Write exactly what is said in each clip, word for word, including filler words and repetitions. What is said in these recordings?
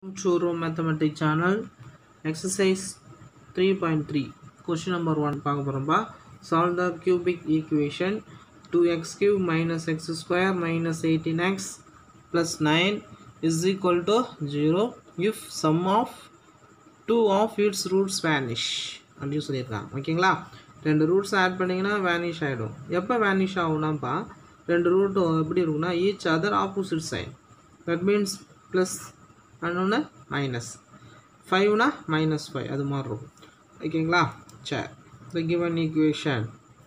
Churo Mathematics channel exercise three point three question number one solve the cubic equation two x cube minus x square minus eighteen x plus nine is equal to zero if sum of two of its roots vanish அப்படினு சொல்லிருக்காங்க. ஓகேங்களா, ரெண்டு roots add பண்ணீங்கன்னா vanish ஆகிடும். எப்போ vanish ஆகும்னாப்பா, ரெண்டு root எப்படி இருக்குன்னா each other opposite side, that means plus அன்னொன்று மைனஸ் ஃபைவ்னா மைனஸ் ஃபைவ் அது மாதிரி இருக்கும். ஓகேங்களா, சரி, the given equation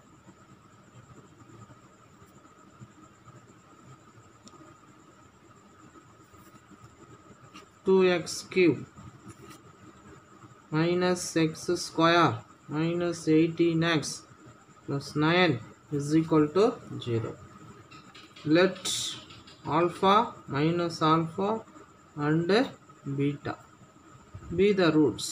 two x cube minus x square minus eighteen x plus nine is equal to zero. Let alpha minus alpha and beta be the roots.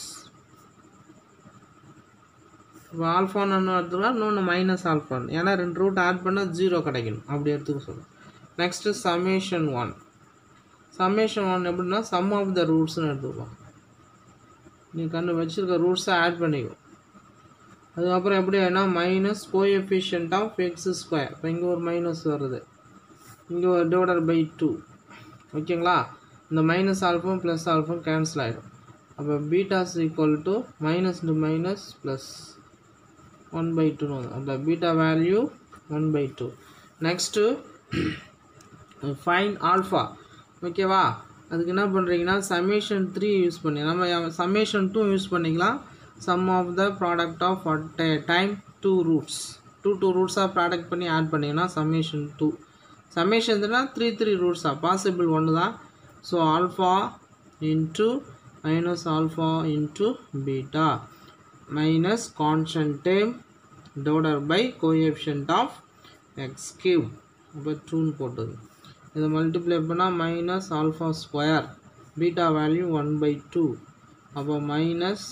இப்போ ஆல்ஃபான்னு ஒன்று எடுத்துக்கலாம், இன்னொன்று மைனஸ் ஆல்ஃபான்னு, ஏன்னா ரெண்டு ரூட் ஆட் பண்ணால் ஜீரோ கிடைக்கணும், அப்படி எடுத்துக்க சொல்லுங்கள். Next summation one. Summation one எப்படின்னா சம் ஆஃப் த ரூட்ஸ்னு எடுத்துக்கலாம். நீ கண்டு வச்சுருக்க ரூட்ஸை ஆட் பண்ணிக்கும். அதுக்கப்புறம் எப்படி ஆகினா minus coefficient of x square. இப்போ இங்கே ஒரு மைனஸ் வருது, இங்கே ஒரு டிவைடட் பை டூ. ஓகேங்களா, இந்த மைனஸ் ஆல்ஃபம் ப்ளஸ் ஆல்ஃபம் கேன்சல் ஆகிடும். அப்போ betas equal to minus into minus plus one by டூன்னு வரும். அப்போ beta value one by two. Next find alpha. ஓகேவா, அதுக்கு என்ன பண்ணுறீங்கன்னா சமேஷன் த்ரீ யூஸ் பண்ணி நம்ம சமேஷன் டூ யூஸ் பண்ணிக்கலாம். Sum of the product of at a time two roots, two two ரூட்ஸாக ப்ராடக்ட் பண்ணி ஆட் பண்ணிங்கன்னா சமேஷன் டூ. சமேஷன் த்ரீனா த்ரீ த்ரீ ரூட்ஸாக பாசிபிள் ஒன்று தான். So alpha into minus alpha into beta minus constant term divided by coefficient of x cube. அப்போ டூன்னு போட்டது. இதை மல்டிப்ளை பண்ணால் minus alpha square, beta value one by two. அப்போ minus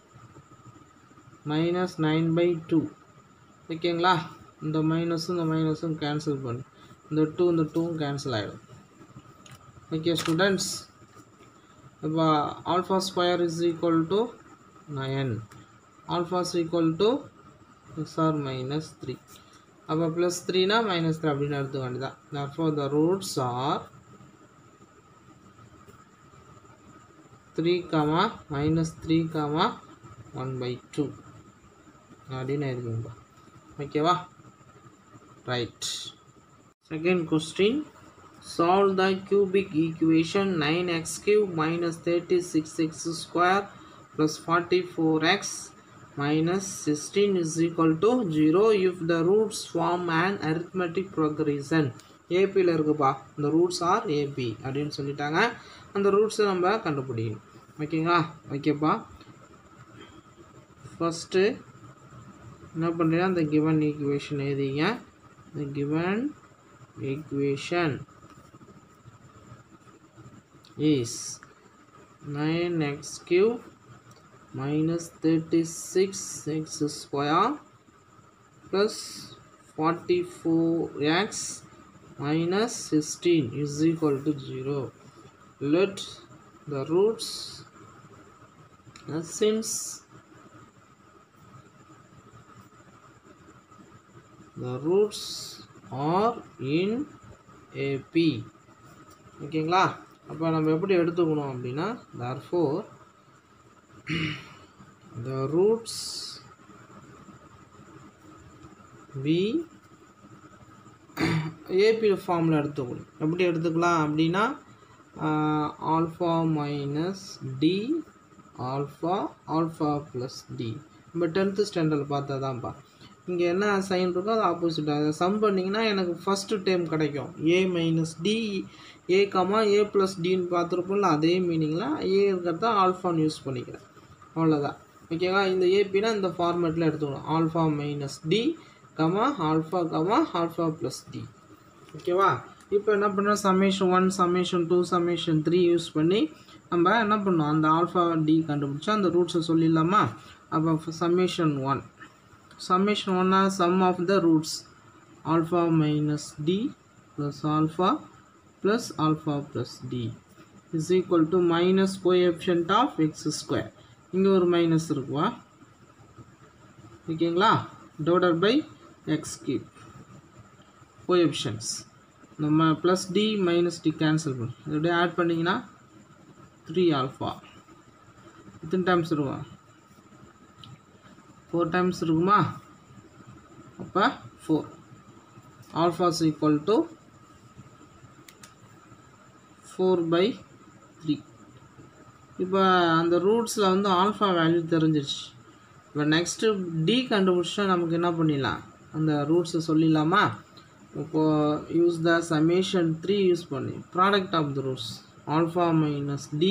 minus nine by two. ஓகேங்களா, இந்த மைனஸும் இந்த மைனஸும் கேன்சல் பண்ணு, இந்த டூ இந்த டூவும் கேன்சல் ஆகிடும். ஓகே ஸ்டூடெண்ட்ஸ், இப்போ alpha square is equal to nine, alpha is equal to x or minus three. அப்போ ப்ளஸ் த்ரீனா மைனஸ் த்ரீ அப்படின்னு எடுத்துக்க வேண்டியதான். therefore the roots are three comma minus three comma one by two அப்படின்னு இருக்குங்கப்பா. ஓகேவா, right. Second question, solve the cubic equation nine x cube minus thirty-six x square plus forty-four x minus sixteen is equal to zero if the roots form an arithmetic progression. ஏபியில் இருக்குப்பா, இந்த roots R AB அப்படின்னு சொல்லிட்டாங்க. அந்த ரூட்ஸை நம்ம கண்டுபிடிக்கணும். ஓகேங்களா, ஓகேப்பா. ஃபஸ்ட்டு என்ன பண்ணுறீங்கன்னா இந்த கிவன் ஈக்குவேஷன் எழுதிங்க. இந்த given equation is nine x cube minus thirty-six x square plus forty-four x minus sixteen is equal to zero. Let the roots, uh, since the roots are in A P. ஓகேங்களா, அப்போ நம்ம எப்படி எடுத்துக்கணும் அப்படின்னா therefore the roots be AP ஃபார்மில் எடுத்துக்கணும். எப்படி எடுத்துக்கலாம் அப்படின்னா alpha minus D alpha alpha plus D. நம்ம டென்த்து ஸ்டாண்டர்டில் பார்த்தா தான்ப்பா. இங்கே என்ன சைன் இருக்கோ அது ஆப்போசிட்டாக அதை சம் பண்ணிங்கன்னா எனக்கு ஃபஸ்ட்டு டேம் கிடைக்கும். A minus D A comma A plus டின்னு பார்த்துருப்போம்ல, அதே மீனிங்கில் ஏ இருக்கிறத ஆல்ஃபான்னு யூஸ் பண்ணிக்கிறேன், அவ்வளோதான். ஓகேவா, இந்த ஏபினா இந்த ஃபார்மேட்டில் எடுத்துக்கணும். Alpha minus D comma alpha comma alpha plus D. ஓகேவா, இப்போ என்ன பண்ணுறோம், summation one summation two summation three use பண்ணி நம்ம என்ன பண்ணோம், அந்த ஆல்ஃபா டி கண்டுபிடிச்சா அந்த ரூட்ஸை சொல்லிடலாமா. அப்போ சமேஷன் ஒன், சமேஷன் ஒன்னா sum of the roots alpha minus D plus alpha plus alpha plus d is equal to minus coefficient of x square. இங்கே ஒரு மைனஸ் இருக்குவா ஓகேங்களா divided by x cube coefficients நம்ம plus d minus d cancel பண்ணும் இதோட add பண்ணிங்கன்னா three alpha எத்தனை times இருக்கும் four times இருக்குமா அப்போ four alpha is equal to four by three. இப்போ அந்த ரூட்ஸில் வந்து ஆல்ஃபா வேல்யூ தெரிஞ்சிருச்சு இப்போ நெக்ஸ்ட்டு டி கண்டுபிடிச்சா நமக்கு என்ன பண்ணிடலாம் அந்த ரூட்ஸை சொல்லிடலாமா இப்போது use the summation three use பண்ணி product of the roots alpha minus D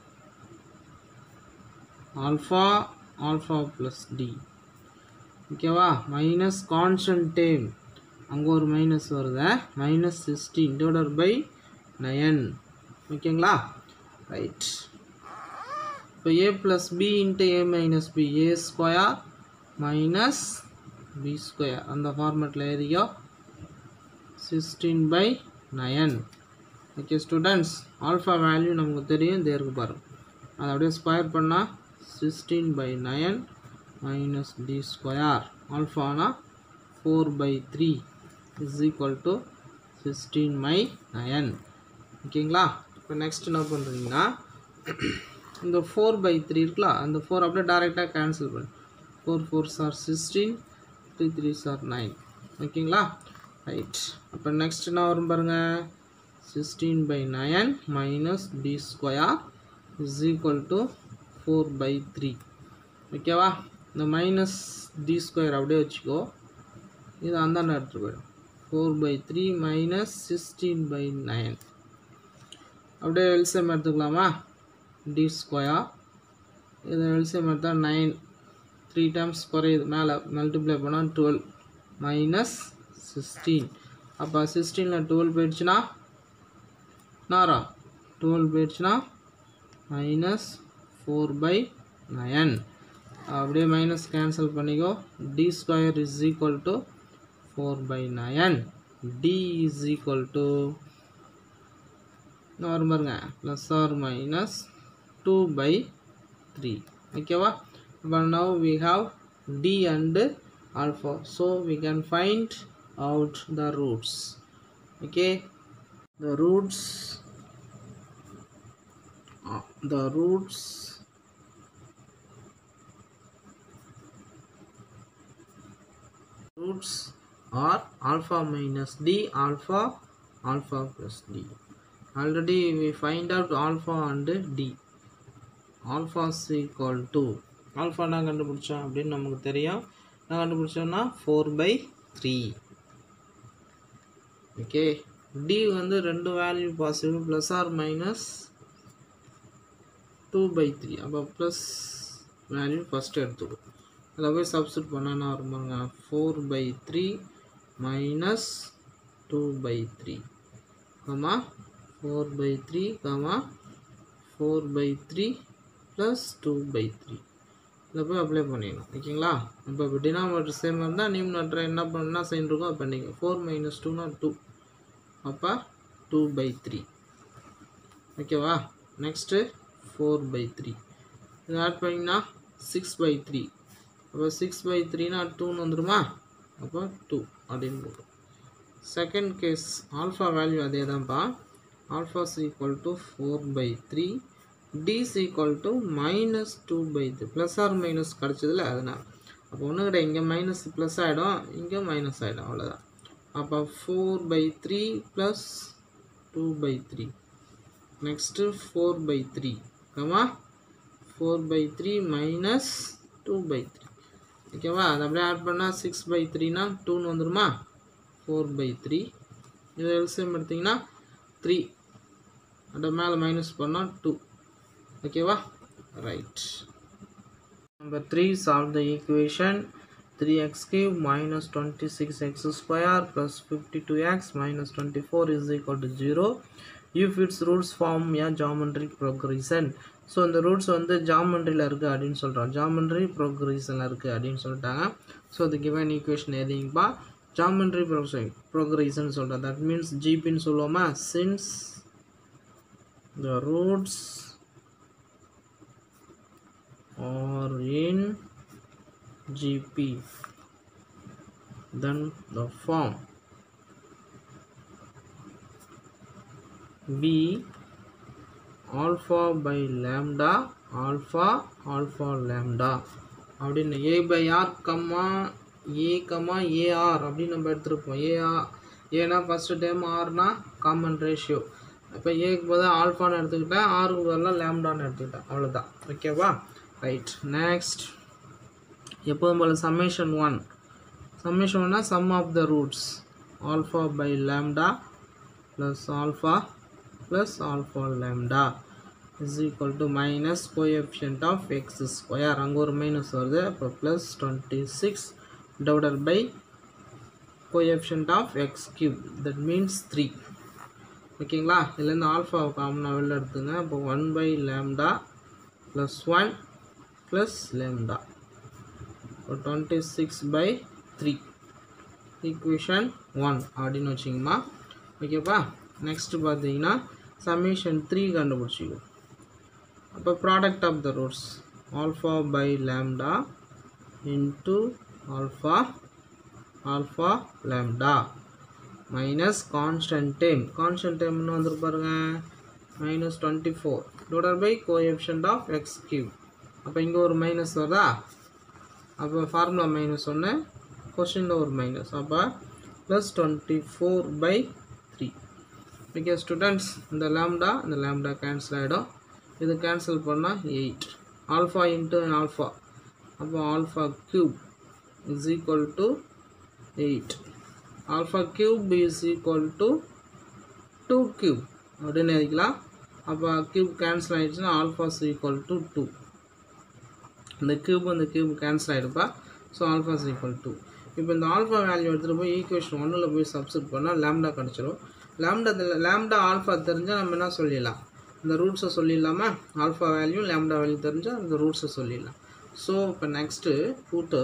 alpha alpha plus D ஓகேவா மைனஸ் கான்ஸ்டன்ட் டேம் அங்கே ஒரு மைனஸ் வருது minus sixteen divided by nine ஓகேங்களா ரைட் இப்போ a plus b into a minus b a square minus b square அந்த ஃபார்மேட்டில் எழுதியோ sixteen by nine okay students alpha value நமக்கு தெரியும் இந்த இருக்கு பாருங்க அதை அப்படியே ஸ்கொயர் பண்ணால் sixteen by nine minus d square ஆல்ஃபானா four by three is equal to sixteen by nine ஓகேங்களா இப்போ நெக்ஸ்ட் என்ன பண்ணுறீங்கன்னா இந்த ஃபோர் by த்ரீ இருக்கலாம் அந்த ஃபோர் அப்படியே டைரெக்டாக கேன்சல் பண்ணு four fours are sixteen three threes are nine ஓகேங்களா ரைட் அப்போ நெக்ஸ்ட் என்ன வரும் பாருங்கள் sixteen by nine minus D square is equal to four by three ஓகேவா இந்த மைனஸ் டி ஸ்கொயர் அப்படியே வச்சுக்கோ இது அந்தாண்ட எடுத்துகிட்டு போயிடும் four by three minus sixteen by nine அப்படியே எல்சிஎம் எடுத்துக்கலாமா டி ஸ்கொயர் இது எல்சிஎம் எடுத்தால் நைன் த்ரீ டைம்ஸ் குறையுது மேலே மல்டிப்ளை பண்ணால் டுவெல் மைனஸ் சிக்ஸ்டீன் அப்போ சிக்ஸ்டீனில் டுவெல் போயிடுச்சுன்னா நாரா டுவெல் போயிடுச்சுன்னா மைனஸ் ஃபோர் by நயன் அப்படியே மைனஸ் கேன்சல் பண்ணிக்கோ D square is equal to four by nine D is equal to வரும் பாருங்க plus or minus two by three ஓகேவா but now we have d and alpha so we can find out the roots okay the roots uh, the roots roots are alpha minus d alpha alpha plus d already we find out alpha and d alpha is equal to alpha நான் கண்டுபிடிச்சோம் அப்படின்னு நமக்கு தெரியும் நான் கண்டுபிடிச்சோம்னா four by three okay d வந்து ரெண்டு value possible plus or minus two by three அப்போ ப்ளஸ் வேல்யூ ஃபஸ்ட்டு எடுத்துக்கும் அதில் போய் சப்ஸ்டிட் பண்ணால் வருவாங்க four by three minus two by three comma four by three comma four by three plus two by three இதில் போய் apply பண்ணிடணும் ஓகேங்களா இப்போ இப்போ டினாமினேட்டர் சேம் இருந்தால் நியூமினேட்டர் என்ன பண்ணா சைன் இருக்கோ அது பண்ணிங்க ஃபோர் மைனஸ் டூனா டூ அப்போ டூ by த்ரீ ஓகேவா நெக்ஸ்ட்டு ஃபோர் by த்ரீ இது ஆட் பண்ணிங்கன்னா சிக்ஸ் by த்ரீ அப்போ சிக்ஸ் by த்ரீனா டூன்னு வந்துடுமா அப்போ டூ அப்படின்னு போடும் செகண்ட் கேஸ் ஆல்ஃபா வேல்யூ அதே தான்ப்பா alpha is equal to four by three d is equal to minus two by three plus or minus கிடச்சதில்ல அதனால் அப்போ ஒன்று கிட்ட இங்கே மைனஸ் ப்ளஸ் ஆகிடும் இங்கே மைனஸ் ஆகிடும் அவ்வளோதான் அப்போ four by three plus two by three next four by three comma four by three minus two by three ஓகேவா அதை அப்படியே ஆட் பண்ணால் சிக்ஸ் by த்ரீனா டூன்னு வந்துடுமா ஃபோர் by த்ரீ இதை எல்சிஎம் எடுத்திங்கன்னா த்ரீ அந்த மேலே மைனஸ் பண்ணால் டூ ஓகேவா right number three solve the equation three x cube minus twenty-six x square plus fifty-two x minus twenty-four is equal to zero if its roots form a geometric progression so இந்த roots வந்து ஜாமெண்ட்ரியில் இருக்குது அப்படின்னு சொல்கிறோம் geometry ப்ரோக்ரீஷனில் இருக்குது அப்படின்னு சொல்லிட்டாங்க so அது கிவன் ஈக்குவேஷன் எதுங்கப்பா ஜாமெண்ட்ரி ப்ரோக்ரீஷன் ப்ரோக்ரீஷன் சொல்கிறோம் தட் மீன்ஸ் ஜிபின்னு சொல்லுவோமா since the roots are in G P, then the form B alpha by lambda alpha alpha lambda அப்படின்னு a by r comma a comma ar அப்படின்னு நம்ம எடுத்துருப்போம். a ஏன்னா first term common காமன் ரேஷியோ. இப்போ ஏக்கு பதிலாக ஆல்ஃபான்னு எடுத்துக்கிட்டேன், ஆருக்கு பதிலாக லேம்டான்னு எடுத்துக்கிட்டேன், அவ்வளோதான். ஓகேவா? ரைட். நெக்ஸ்ட் எப்போதும் போல் சம்மேஷன் ஒன். சம்மேஷன் ஒன்னா sum of the roots alpha by lambda plus alpha plus alpha lambda is equal to minus coefficient of x square. அங்கே ஒரு மைனஸ் வருது, அப்போ plus twenty six divided by coefficient of x cube, that means three. ஓகேங்களா? இதுலேருந்து ஆல்ஃபாவை காமனாக வெளில எடுத்துங்க. அப்போ one by lambda plus one plus lambda, இப்போ twenty six by three equation one அப்படின்னு வச்சிங்கம்மா. ஓகேப்பா? நெக்ஸ்ட்டு பார்த்தீங்கன்னா சம்மேஷன் த்ரீ கண்டுபிடிச்சிக்கும். அப்போ product of the roots alpha by lambda into alpha alpha lambda minus constant term. Constant டைம்னு வந்துரு பாருங்க, minus twenty four divided by coefficient of x cube. அப்போ இங்கே ஒரு மைனஸ் வருதா? அப்போ ஃபார்முலா மைனஸ் ஒன்று, கொஸ்டினில் ஒரு மைனஸ், அப்போ plus twenty four by three. Okay students, இந்த லேம்டா இந்த லேம்டா கேன்சல் ஆகிடும். இது கேன்சல் பண்ணால் எயிட். ஆல்ஃபா இன்ட்டு ஆல்ஃபா, அப்போ alpha cube is equal to eight. Alpha cube is equal to two cube அப்படின்னு எழுதிக்கலாம். அப்போ கியூப் கேன்சல் ஆகிடுச்சுன்னா alpha is equal to two. இந்த கியூப் இந்த கியூப் கேன்சல் ஆகிடுப்பா. So alpha is equal to. இப்போ இந்த ஆல்ஃபா வேல்யூ எடுத்துகிட்டு போய் ஈக்குவேஷன் ஒன்றில் போய் சப்ஸ்டிட் பண்ணால் லேம்டா கிடச்சிரும். லேம்டா லேம்டா ஆல்ஃபா தெரிஞ்சால் நம்ம என்ன சொல்லிடலாம், இந்த ரூட்ஸை சொல்லிடலாமா? ஆல்ஃபா வேல்யூ லேம்டா வேல்யூ தெரிஞ்சால் இந்த ரூட்ஸை சொல்லிடலாம். ஸோ இப்போ next put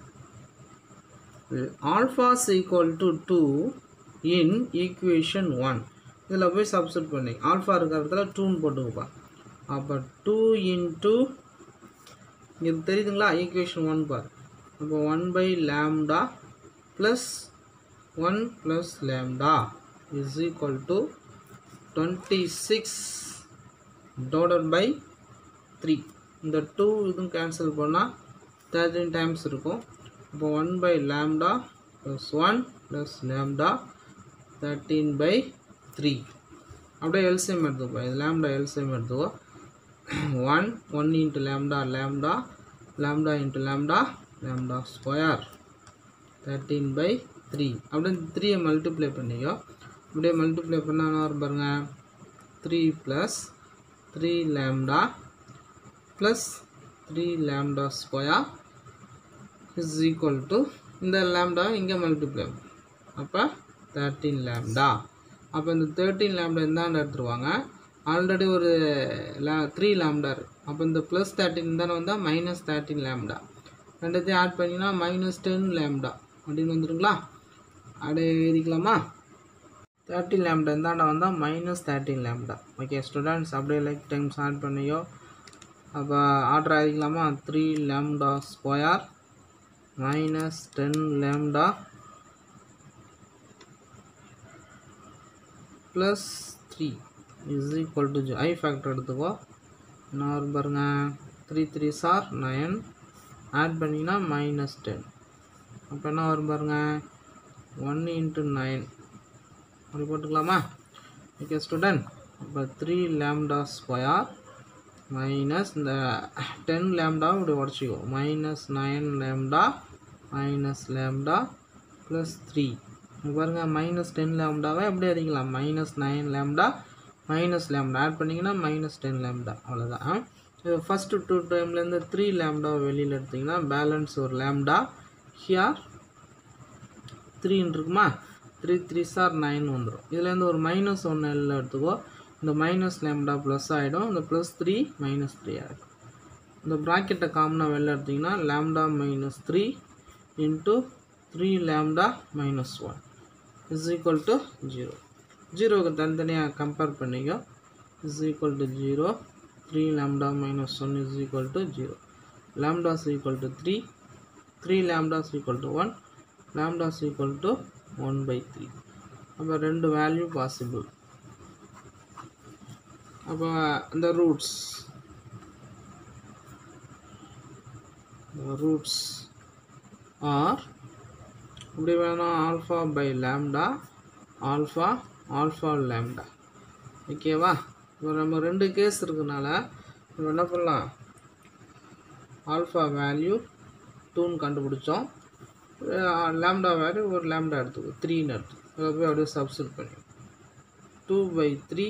alpha is equal to two in equation one. இதில் போய் சப்ஸ்டிட் பண்ணி ஆல்ஃபா இருக்கிற இடத்துல டூன்னு போட்டுக்கப்பா. அப்போ டூ இன்ட்டு இது தெரியுதுங்களா? ஈக்குவேஷன் ஒன் பார். அப்போ one by lambda plus one plus lambda is equal to twenty-six divided by three. இந்த டூ இதுவும் கேன்சல் பண்ணால் தேர்ட்டின் டைம்ஸ் இருக்கும். இப்போ one by lambda plus one plus lambda thirteen by three. அப்படியே எல்சிஎம் எடுத்துக்கோ. இது லேம்டா எல்சிஎம் எடுத்துக்கோ. One one into lambda lambda lambda into lambda lambda square thirteen by three. அப்படியே த்ரீயை மல்டிப்ளை பண்ணிக்கோ. அப்படியே மல்டிப்ளை பண்ணால் வரும் பாருங்க, three plus three lambda plus three lambda square is equal to இந்த லேம்டா இங்கே மல்டிப்ளை, அப்போ தேர்ட்டீன் லேம்டா. அப்போ இந்த தேர்ட்டீன் லேம்டா இந்தாண்ட எடுத்துருவாங்க. ஆல்ரெடி ஒரு லே த்ரீ லேம்டா இருக்குது. அப்போ இந்த ப்ளஸ் தேர்ட்டின் தானே வந்தால் மைனஸ் தேர்ட்டின் லேம்டா. ரெண்டுத்தையும் ஆட் பண்ணிங்கன்னா மைனஸ் டென் லேம்டா அப்படின்னு வந்துடுங்களா? அப்படியே எழுதிக்கலாமா? தேர்ட்டின் லேம்டா இந்தாண்டா வந்தால் minus thirteen lambda. Okay students, அப்படியே லைக் டைம்ஸ் ஆட் பண்ணியோ. அப்போ ஆர்டர் ஆகிக்கலாமா? Three lambda square minus ten lambda plus three is equal to I factor எடுத்துக்கோ. என்ன வரும் பாருங்க, three three sir nine, add பண்ணிங்கன்னா மைனஸ் டென். அப்போ என்ன வரும் பாருங்க, ஒன் இன்ட்டு நைன் அப்படி போட்டுக்கலாமா? ஓகே ஸ்டூடெண்ட், இப்போ த்ரீ லேம்டா ஸ்கொயர் மைனஸ் இந்த டென் லேம்டா இப்படி உடச்சிக்கோ, minus nine lambda minus lambda plus three. பாருங்கள், மைனஸ் டென் லேம்டாவை எப்படி அடிக்கலாம், minus nine lambda minus lambda add பண்ணிங்கன்னா மைனஸ் டென் லேம்டா, அவ்வளோதான். இது ஃபஸ்ட்டு டூ டைம்லேருந்து த்ரீ லேம்டா வெளியில் எடுத்திங்கன்னா பேலன்ஸ் ஒரு லேம்டா ஹியர் த்ரீன்னு இருக்குமா, த்ரீ த்ரீ சார் நைன் வந்துடும். இதுலேருந்து ஒரு மைனஸ் ஒன்று எல்லாம் எடுத்துக்கோ. இந்த மைனஸ் லேம்டா ப்ளஸ் ஆகிடும், இந்த ப்ளஸ் த்ரீ மைனஸ் த்ரீ ஆகிடும். இந்த ப்ராக்கெட்டை காமனாக வெளில எடுத்திங்கன்னா lambda minus three into three lambda minus one is equal to zero. ஜீரோவுக்கு தனித்தனியாக கம்பேர் பண்ணிக்கோ. is equal to zero, three lambda minus one is equal to zero, lambda is equal to three, three lambda is equal to one, lambda is equal to one by three. அப்போ ரெண்டு value possible. அப்போ the roots the roots are இப்படி வேணும் alpha by lambda, alpha alpha lambda. ஓகேவா? இப்போ நம்ம ரெண்டு case இருக்குனால நம்ம என்ன பண்ணலாம், ஆல்ஃபா வேல்யூ டூன்னு கண்டுபிடிச்சோம், லேம்டா வேல்யூ ஒரு லேம்டா எடுத்துக்கோ த்ரீன்னு எடுத்து அதை போய் அப்படியே சப்ஸ்டிட் பண்ணி two by three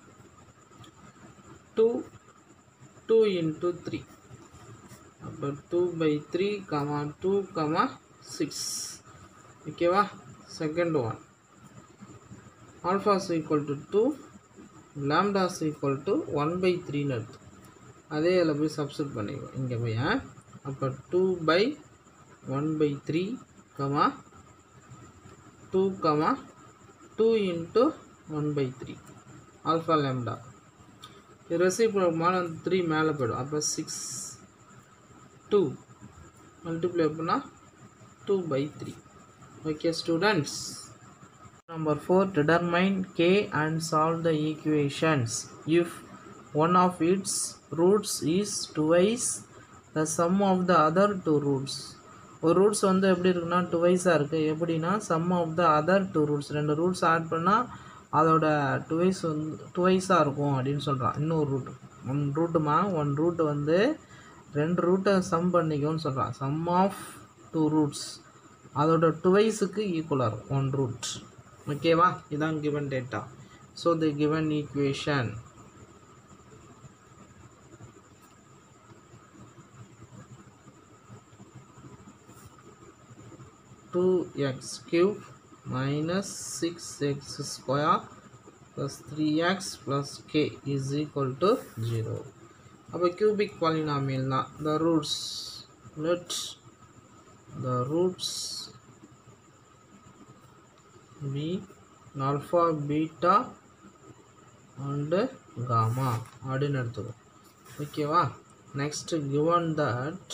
two two into three, அப்போ two by three comma two comma six. ஓகேவா? Second one alpha is equal to two, lambda is equal to one by த்ரீன்னு எடுத்து அதே அதில் போய் சப்ஸ்டிட் பண்ணிக்குவோம் இங்கே போய். அப்போ two by one by three comma two comma two into one by three alpha lambda. reciprocal மான three மேலே போய்டும். அப்போ six two multiply பண்ணா two by three. Okay students, number four, determine k and solve the equations if one of its roots is twice the sum of the other two roots. ஒரு roots வந்து எப்படி இருக்குன்னா டுவைஸாக இருக்குது. எப்படின்னா sum of the other two roots, ரெண்டு roots add பண்ணால் அதோட டுவைஸ் வந்து டுவைஸாக இருக்கும் அப்படின்னு சொல்கிறான். இன்னொரு ரூட்டு ஒன் ரூட்டுமா ஒன் ரூட்டு வந்து ரெண்டு ரூட்டை சம் பண்ணிக்கோன்னு சொல்கிறான். சம் ஆஃப் டூ ரூட்ஸ் அதோட டுவைஸுக்கு ஈக்குவலாக இருக்கும் ஒன் ரூட். ஓகேவா? இதான் given data. So the given equation two x cube minus six x square plus three x plus k is equal to zero. அப்போ cubic polynomial na the roots, let the roots be alpha beta and gamma அப்படின்னு எடுத்துக்கோ. ஓகேவா? Next given that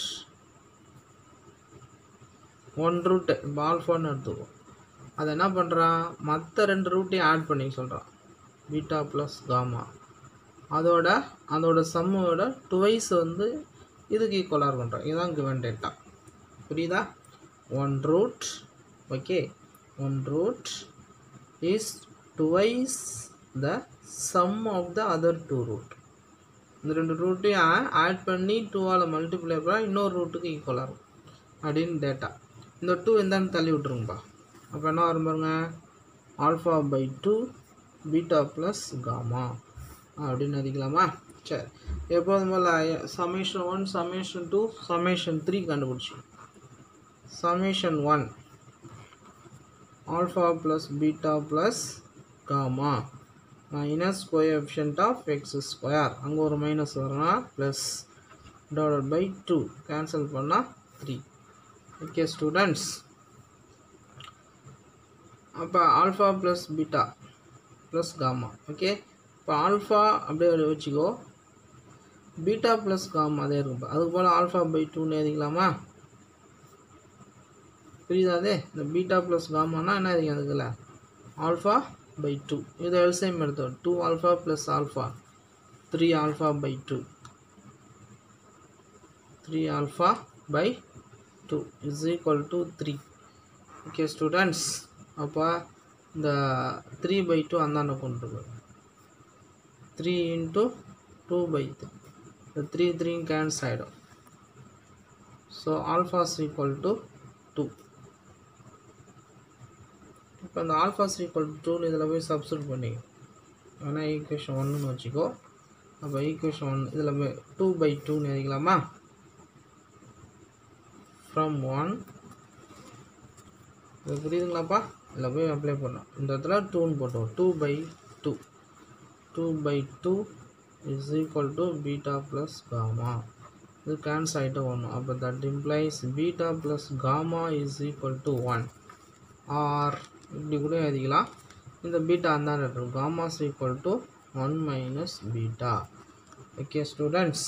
one root இப்போ ஆல்ஃபான்னு எடுத்துக்கும், அதை என்ன பண்ணுறான், மற்ற ரெண்டு ரூட்டையும் ஆட் பண்ணி சொல்கிறான். பீட்டா ப்ளஸ் காமா அதோட அதோட சம்மோட டுவைஸ் வந்து இதுக்கு ஈக்குவலாக இருக்குன்றான். இதுதான் கிவன் டேட்டா. புரியுதா? One root, okay, one root is twice the sum of the other two root. இந்த ரெண்டு ரூட்டையும் ஆட் பண்ணி டூவால் மல்டிப்ளை பண்ணால் இன்னொரு ரூட்டுக்கு ஈக்குவலாக இருக்கும் அப்படின்னு டேட்டா. இந்த டூ எந்தான்னு தள்ளி விட்ருங்கப்பா. அப்போ என்ன வரும் பாருங்க, alpha by two beta plus gamma அப்படின்னு அதிக்கலாமா? சரி, எப்போதும் போல் summation one summation two summation three கண்டுபிடிச்சி. Summation one alpha plus beta plus gamma minus coefficient of x square, அங்கே ஒரு மைனஸ் வரணும், plus divided by two cancel பண்ணால் த்ரீ. ஓகே ஸ்டூடெண்ட்ஸ், அப்போ alpha plus beta plus gamma. Okay, இப்போ alpha அப்படியே வச்சுக்கோ, beta plus gamma அதே இருக்கும். அதுக்கு போல் ஆல்ஃபா பை டூன்னு எழுதிக்கலாமா? புரியுதா? அதே இந்த பீட்டா ப்ளஸ் காமானா என்ன எழுதிங்க, அதுக்குள்ள ஆல்ஃபா பை டூ. இதை எல்சிஎம் எடுத்தோம், two alpha plus alpha three alpha by two, three alpha by two is equal to three. Okay students, அப்போ இந்த த்ரீ by டூ அந்தாண்ட கொண்டு போகும், three into two by three, இந்த த்ரீ த்ரீ கேன்சல் ஆகிடும். So alpha is equal to two. இப்போ இந்த alpha is equal to டூன்னு இதில் போய் சப்ஸ்டிட் பண்ணி ஆனால் ஈக்குவேஷன் ஒன்றுன்னு வச்சுக்கோ. அப்போ ஈக்குவேஷன் ஒன் இதில் போய் டூ by டூன்னு எழுதிக்கலாமா? ஃப்ரம் ஒன், இது புரியுதுங்களாப்பா? இதில் போய் அப்ளை பண்ணோம். இந்த இடத்துல டூன்னு போட்டோம், two by two, two by two is equal to beta plus gamma. இது கேன்சல் ஆகிட்டு ஒன்று. அப்போ that implies beta plus gamma is equal to one. Or இப்படி கூட எழுதிக்கலாம், இந்த பீட்டா அந்தாண்ட இருக்கும், gamma is equal to one minus beta. Okay students,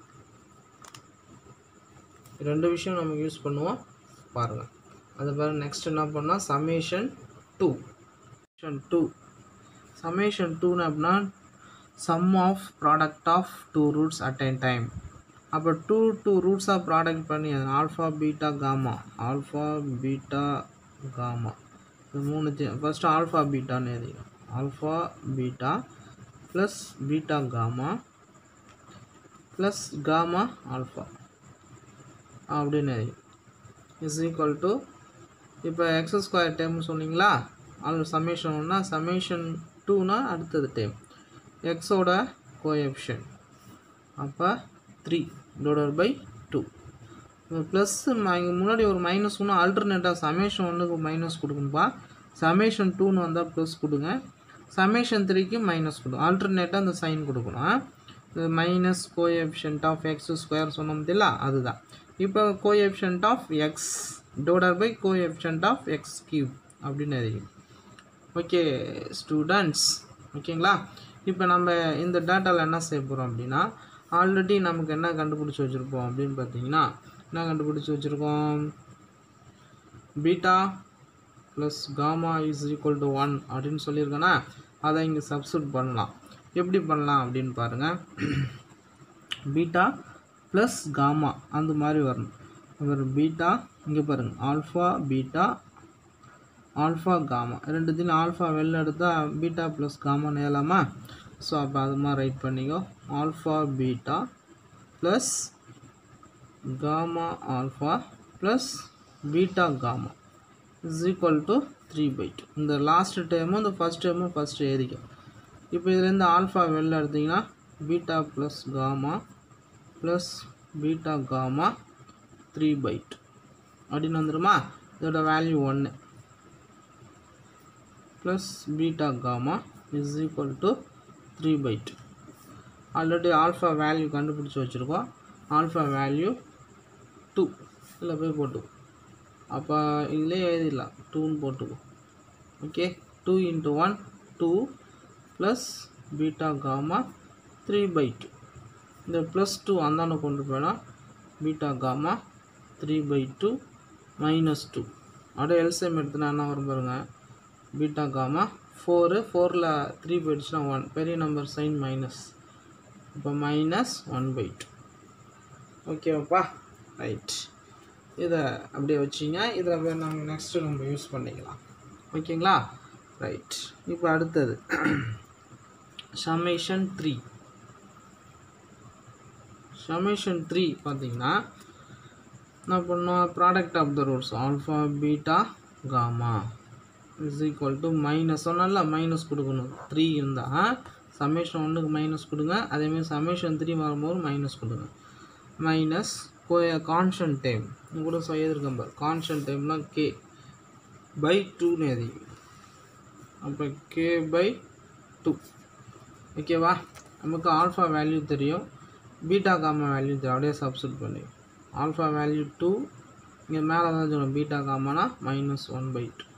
ரெண்டு விஷயம் நம்ம யூஸ் பண்ணுவோம் பாருங்க. அது பாருங்க. நெக்ஸ்ட் என்ன பண்ணா summation two. summation two summation two னா அப்படினா sum of product of two roots at a time. அப்போ two two roots of product பண்ணி alpha beta gamma alpha beta gamma இது மூணு ஃபர்ஸ்ட் ஆல்ஃபா பீட்டான்னு எழுதிடும். Alpha beta plus beta gamma plus gamma alpha அப்படின்னு எழுதிடும். இஸ் ஈக்குவல் டு இப்போ x square term சொன்னீங்களா, அது சமேஷன் ஒன்னா சமேஷன் டூனா அடுத்தது டைம் எக்ஸோட கோஎஃபிஷியன்ட் அப்போ three divided by two plus இங்கே முன்னாடி ஒரு மைனஸ் ஒன்று ஆல்டர்னேட்டாக சமேஷன் ஒன்றுக்கு மைனஸ் கொடுக்கணும்பா, சமேஷன் டூன்னு வந்தால் ப்ளஸ் கொடுங்க, சமேஷன் த்ரீக்கு மைனஸ் கொடுங்க, ஆல்டர்னேட்டாக அந்த சைன் கொடுக்கணும். இது minus coefficient of x square சொன்னோம் இல்லை அதுதான். இப்போ coefficient of x divided by coefficient of x cube அப்படின்னு எழுதிக்கணும். ஓகே ஸ்டூடெண்ட்ஸ், ஓகேங்களா. இப்போ நம்ம இந்த டேட்டாவில் என்ன செய்ய போகிறோம் அப்படின்னா, ஆல்ரெடி நமக்கு என்ன கண்டுபிடிச்சி வச்சுருப்போம் அப்படின்னு பார்த்தீங்கன்னா, என்ன கண்டுபிடிச்சி வச்சுருக்கோம், beta plus gamma is equal to one அப்படின்னு சொல்லியிருக்கேன்னா அதை இங்கே சப்ஸ்டிட்யூட் பண்ணலாம். எப்படி பண்ணலாம் அப்படின்னு பாருங்கள். பீட்டா ப்ளஸ் காமா அந்த மாதிரி வரணும். அப்புறம் பீட்டா இங்கே பாருங்கள் ஆல்ஃபா பீட்டா ஆல்ஃபா காமா ரெண்டுத்தையும் ஆல்ஃபா வெளில எடுத்தால் பீட்டா ப்ளஸ் காமான்னு ஏலாமா. ஸோ அப்போ அது மாதிரி ரைட் பண்ணிக்கோ. Alpha beta plus gamma alpha plus beta gamma is equal to three by two. இந்த லாஸ்ட் டைமும் இந்த ஃபஸ்ட் டைமும் ஃபஸ்ட்டு எழுதிக்கும். இப்போ இதுலேருந்து ஆல்ஃபா வெளில எடுத்திங்கன்னா beta plus gamma plus beta gamma three by two அப்படின்னு வந்துடுமா. இதோட வேல்யூ ஒன்று plus beta gamma is equal to three by two. Already alpha value கண்டுபிடிச்சி வச்சுருக்கோம். ஆல்ஃபா வேல்யூ டூ இதில் போய் போட்டுக்கோ. அப்போ இதிலே எழுதிடலாம் டூன்னு போட்டுக்கோ. Okay, two into one two plus beta gamma three by two. இந்த ப்ளஸ் டூ அந்தாண்ட கொண்டு போனால் beta gamma three by two minus two. அப்படியே எல்சிஎம் எடுத்துனா என்ன வரும் பாருங்க, பீட்டா காமா ஃபோரு ஃபோரில் த்ரீ போயிடுச்சுன்னா ஒன், பெரிய நம்பர் சைன் மைனஸ், இப்போ மைனஸ் ஒன் பை டூ. ஓகேவாப்பா, ரைட். இதை அப்படியே வச்சிங்க. இதில் நம்ம நெக்ஸ்ட்டு நம்ம யூஸ் பண்ணிக்கலாம். ஓகேங்களா, ரைட். இப்போ அடுத்தது சமேஷன் த்ரீ. சமேஷன் த்ரீ பார்த்தீங்கன்னா என்ன பண்ணோம், product of the roots alpha beta gamma is equal to minus சொன்னால மைனஸ் கொடுக்கணும். த்ரீ இருந்தால் சமேஷன் ஒன்றுக்கு மைனஸ் கொடுங்க, அதேமாதிரி சமேஷன் த்ரீ வரும்போது மைனஸ் கொடுங்க. மைனஸ் கோ கான்ஸ்டன்ட் டைம் கூட எழுதிருக்கேன் பார், கான்ஸ்டன்ட் டைம்னா கே பை டூன்னு எழுதி, அப்போ கே பை டூ. ஓகேவா, நமக்கு ஆல்ஃபா வேல்யூ தெரியும், பீட்டா காமா வேல்யூ தெரியும். அப்படியே சப்ஸ்டிட்யூட் பண்ணி ஆல்ஃபா வேல்யூ டூ, இங்கே மேலே தான் சொல்லணும் பீட்டா காமானா minus one by two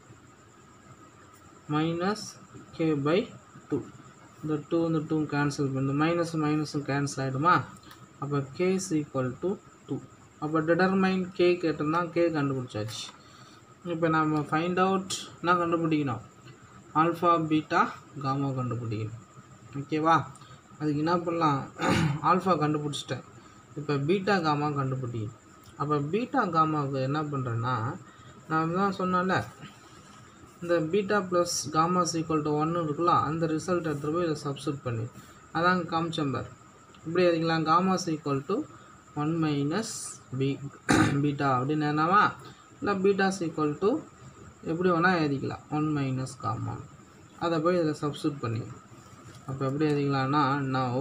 minus K by two. இந்த டூ இந்த டூ கேன்சல் பண்ணு, மைனஸ் மைனஸும் கேன்சல் ஆகிடுமா. அப்போ K is equal to two. அப்போ டிட்டர்மைன் கே கேட்டோம்னா கே கண்டுபிடிச்சாச்சு. இப்போ நம்ம ஃபைண்ட் அவுட் என்ன கண்டுபிடிக்கணும், ஆல்ஃபா பீட்டா காமா கண்டுபிடிக்கணும். ஓகேவா, அதுக்கு என்ன பண்ணலாம், ஆல்ஃபா கண்டுபிடிச்சிட்டேன், இப்போ பீட்டா காமா கண்டுபிடிக்கணும். அப்போ பீட்டா காமாவுக்கு என்ன பண்ணுறேன்னா, நான் தான் சொன்னேன்ல இந்த beta plus gamma equal to ஒன்று இருக்கலாம், அந்த ரிசல்ட் எடுத்துகிட்டு போய் இதை சப்ஸ்டிட்யூட் பண்ணி அதான் காமிச்சம்பர். இப்படி எழுதிக்கலாம், gamma equal to one minus B beta அப்படின்னு என்னவா, இல்லை பீட்டா ஈக்குவல் டு எப்படி வேணால் எழுதிக்கலாம் ஒன் மைனஸ் காமா. அதை போய் இதில் சப்ஸ்டிட்யூட் பண்ணி அப்போ எப்படி எழுதிக்கலாம்னா, now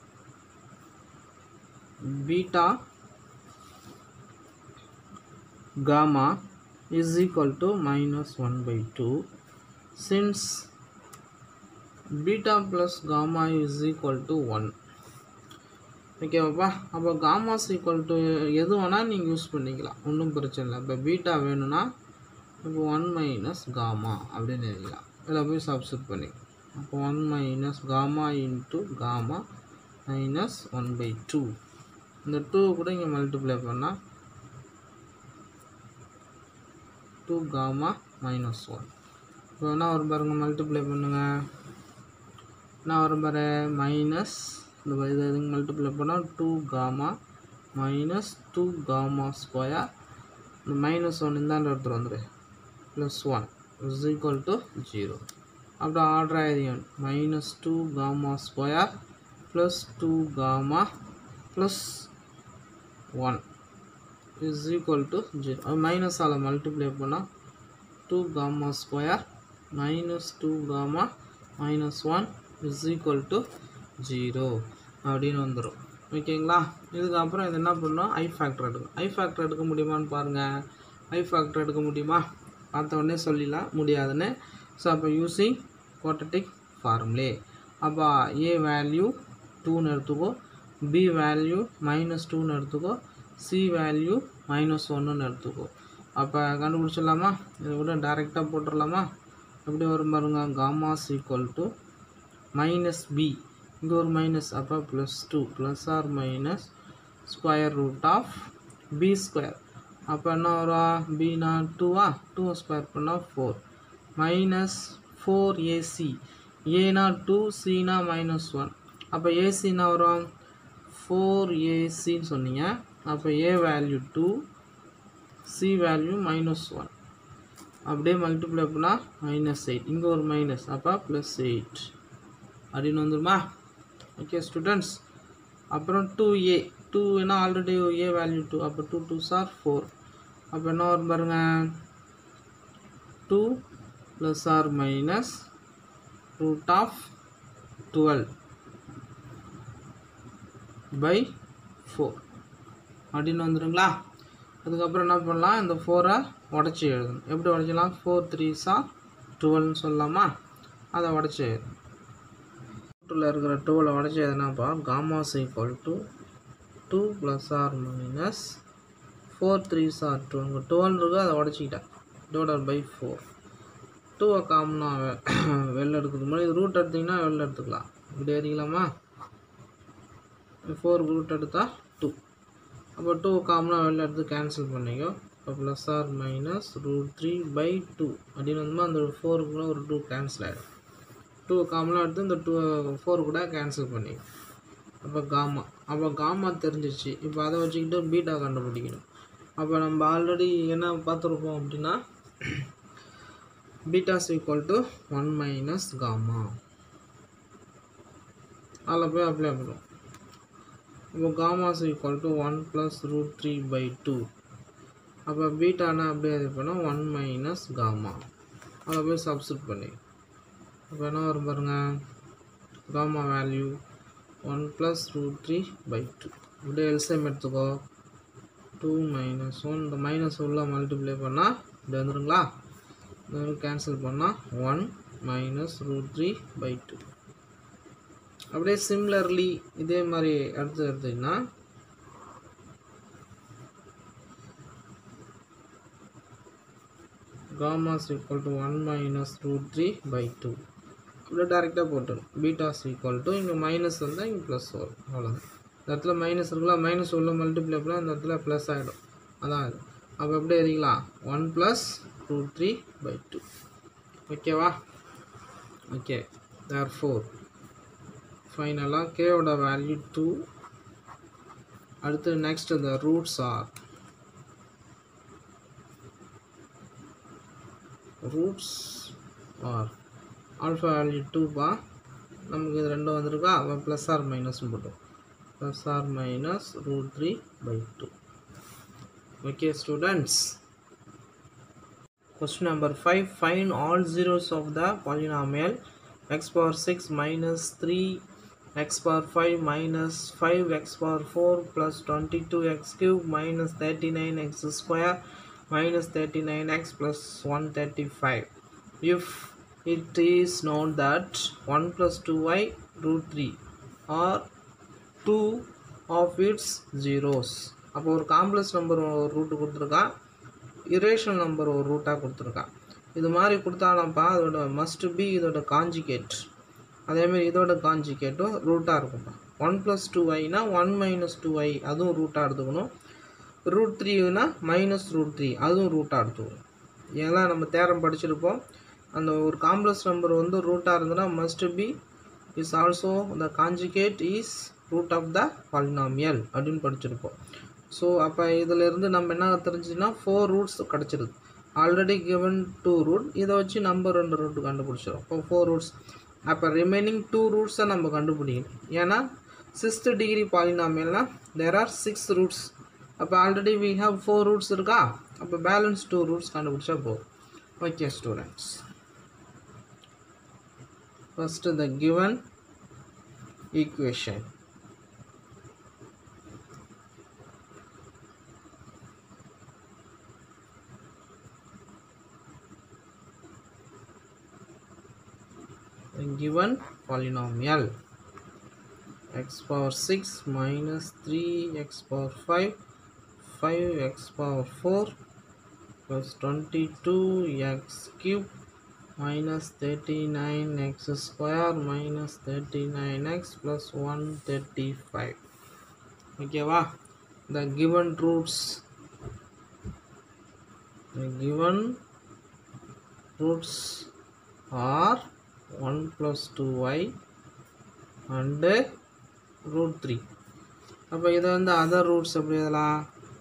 beta gamma is equal to minus one by two since beta plus gamma is equal to one. ஓகேவாப்பா, அப்போ காமா ஈக்குவல் டு எது வேணால் நீங்கள் யூஸ் பண்ணிக்கலாம், ஒன்றும் பிரச்சனை இல்லை. இப்போ பீட்டா வேணும்னா இப்போ ஒன் மைனஸ் காமா அப்படின்னு எழுதிக்கலாம். இதில் போய் சப்ஸ்டிட்யூட் பண்ணி அப்போ one minus gamma into gamma minus one by two. இந்த two கூட இங்கே மல்டிப்ளை பண்ணால் two gamma minus one. இப்போ என்ன வரும் பாருங்க, மல்டிப்ளை பண்ணுங்க, என்ன வரும் பாரு, மைனஸ் இந்த இது இதுங்க மல்டிப்ளை பண்ணால் two gamma minus two gamma square, இந்த மைனஸ் ஒன் இந்தாண்ட எடுத்துகிட்டு வந்துடு, plus one is equal to zero. அப்புறம் ஆர்டர் ஆகிடும் minus two gamma square plus two gamma plus one is equal to zero. அது மைனஸால் மல்டிப்ளை பண்ணால் two gamma square minus two gamma minus one is equal to zero அப்படின்னு வந்துடும். ஓகேங்களா? இதுக்கப்புறம் இது என்ன பண்ணோம், ஐ ஃபேக்டர் எடுக்கணும். ஐ ஃபேக்டர் எடுக்க முடியுமான்னு பாருங்கள். ஐ ஃபேக்டர் எடுக்க முடியுமா, பார்த்த உடனே சொல்லிடலாம் முடியாதுன்னு. ஸோ அப்போ யூஸிங் குவாட்ரட்டிக் ஃபார்முலே, அப்போ ஏ வேல்யூ டூன்னு எடுத்துக்கோ, பி வேல்யூ மைனஸ் டூன்னு எடுத்துக்கோ, சி வேல்யூ மைனஸ் ஒன்றுன்னு எடுத்துக்கோ. அப்போ கண்டுபிடிச்சிடலாமா, இதை விட டைரெக்டாக போட்டுடலாமா? எப்படி வரும் பாருங்க, gammas equal to minus B, இங்கே ஒரு மைனஸ், அப்போ plus two plus or minus square root of B square. அப்போ என்ன வரும், பினா டூவா, டூ ஸ்கொயர் பண்ணால் ஃபோர் மைனஸ் ஃபோர் ஏசி, ஏனா டூ, சினா மைனஸ் ஒன். அப்போ ஏசினா வரும் ஃபோர் ஏசின்னு சொன்னீங்க. அப்போ A value two, C value minus one, அப்படியே மல்டிப்ளை பண்ணால் மைனஸ் எயிட், இங்கே ஒரு மைனஸ், அப்போ ப்ளஸ் எயிட் அப்படின்னு வந்துடுமா? Okay students. அப்புறம் டூ ஏ, டூ ஏன்னா ஆல்ரெடி ஏ வேல்யூ டூ, அப்போ டூ டூ சார் ஃபோர். அப்போ என்ன வரும் பாருங்க, two plus or minus root of twelve by four அப்படின்னு வந்துடுங்களா? அதுக்கப்புறம் என்ன பண்ணலாம், இந்த ஃபோரை உடச்சி எழுதணும். எப்படி உடச்சிடலாம், ஃபோர் த்ரீ சார் டுவெல்னு சொல்லலாமா? அதை உடச்சி எழுதணும். டூவில் இருக்கிற டூவில் உடச்சி எதுனாப்பா, gammas equal to two plus or minus four three are two, இங்கே டுவெல் இருக்குது, அதை உடச்சிக்கிட்டேன், டிவைடட் பை ஃபோர். டூவை காமனாக வெளில எடுக்கிறது மாதிரி, இது ரூட் எடுத்திங்கன்னா வெளில எடுத்துக்கலாம், இப்படி ஏறிக்கலாமா? ஃபோருக்கு ரூட் எடுத்தால் டூ, அப்போ டூ காமனாக வெளில எடுத்து கேன்சல் பண்ணிக்கோ. இப்போ plus or minus root three by two அப்படின்னு வந்தோம்னா அந்த ஃபோருக்குள்ளே ஒரு டூ கேன்சல் ஆகிடும். டூ காமனாக எடுத்து இந்த டூ ஃபோர் கூட கேன்சல் பண்ணி, அப்போ காமா, அப்போ காமா தெரிஞ்சிச்சு. இப்போ அதை வச்சுக்கிட்டு பீட்டா கண்டுபிடிக்கணும். அப்போ நம்ம ஆல்ரெடி என்ன பார்த்துருப்போம் அப்படின்னா, betas equal to one minus gamma, அதில் போய் அப்ளை பண்ணுவோம். இப்போ gammas equal to one plus root three by two, அப்போ பீட்டானா அப்படியே இது பண்ணோம் ஒன் மைனஸ் காமா, அதில் போய் சப்ஸ்டிட் பண்ணி, இப்போ என்ன வரும் பாருங்க, gamma value one plus root three by two, இப்படியே எல்சிஎம் எடுத்துக்கோ, டூ மைனஸ் ஒன், இந்த மைனஸ் உள்ள மல்டிப்ளை பண்ணால் இப்படி வந்துடுங்களா? இந்த கேன்சல் பண்ணால் one minus root three by two. அப்படியே சிமிலர்லி இதே மாதிரி எடுத்து எடுத்திங்கன்னா gamma is equal to one minus root three by two. அப்படியே டைரெக்டாக போட்டுரும். பீட்டா is equal to இங்கே மைனஸ் வந்தால் இங்கே ப்ளஸ் வரும். அவ்வளோதான். இந்த இடத்துல மைனஸ் இருக்கலாம், மைனஸ் உள்ள மல்டிப்ளை பண்ணால் இந்த இடத்துல ப்ளஸ் ஆகிடும். அதான் இது. அப்போ எப்படி எழுதிக்கலாம், one plus root three by two. ஓகேவா? ஓகே. தேர் ஃபோர் ஃபைனலாக கேவோட வேல்யூ டூ. அடுத்து நெக்ஸ்ட் இந்த roots are roots are alpha value two பா, நமக்கு இது ரெண்டும் வந்திருக்கா, அவன் ப்ளஸ் ஆர் மைனஸ் போட்டோம், plus or minus root three by two. Okay students, question number five, find all zeros of the polynomial x power six minus three x power five minus five x power four plus twenty-two x cube minus thirty-nine x square minus thirty-nine x plus one hundred thirty-five. If it is known that one plus two y root three are two of its zeros. அப்போ ஒரு complex number ஒரு root கொடுத்துருக்கான், irrational number ஒரு ரூட்டாக கொடுத்துருக்கான். இது மாதிரி கொடுத்தானப்பா அதோட மஸ்ட் பி இதோட காஞ்சிகேட். அதேமாதிரி இதோட காஞ்சிகேட்டும் ரூட்டாக இருக்கும்ப்பா. ஒன் ப்ளஸ் டூ ஐனா ஒன் மைனஸ் டூ ஐ அதுவும் ரூட்டாக எடுத்துக்கணும். ரூட் த்ரீனா மைனஸ் ரூட் த்ரீ அதுவும் ரூட்டாக எடுத்துக்கணும். ஏன்னா நம்ம தேரம் படிச்சிருப்போம், அந்த ஒரு காம்ப்ளெக்ஸ் நம்பர் வந்து ரூட்டாக இருந்ததுன்னா must be is also the conjugate is root of the polynomial அப்படின்னு படிச்சிருப்போம். ஸோ அப்போ இதிலேருந்து நம்ம என்ன தெரிஞ்சுன்னா ஃபோர் ரூட்ஸ் கிடச்சிருது. ஆல்ரெடி கிவன் டூ ரூட், இதை வச்சு நம்பர் ரெண்டு ரூட் கண்டுபிடிச்சிடும். இப்போ ஃபோர் ரூட்ஸ். அப்போ ரிமைனிங் டூ ரூட்ஸை நம்ம கண்டுபிடிக்கணும். ஏன்னா சிக்ஸ்த் டிகிரி பாலினாமியல்னால் தேர் ஆர் சிக்ஸ் ரூட்ஸ். அப்போ already we have four roots இருக்கா, அப்போ பேலன்ஸ் டூ ரூட்ஸ் கண்டுபிடிச்சா போதும். Okay students, first the given equation. The given polynomial x power six minus three x power five, five x power four plus twenty-two x cube minus thirty-nine x square minus thirty-nine x plus one hundred thirty-five. Okay va? The given roots, the given roots are one plus two y and root three. அப்போ இதை வந்து other roots எப்படி எழுதலாம்?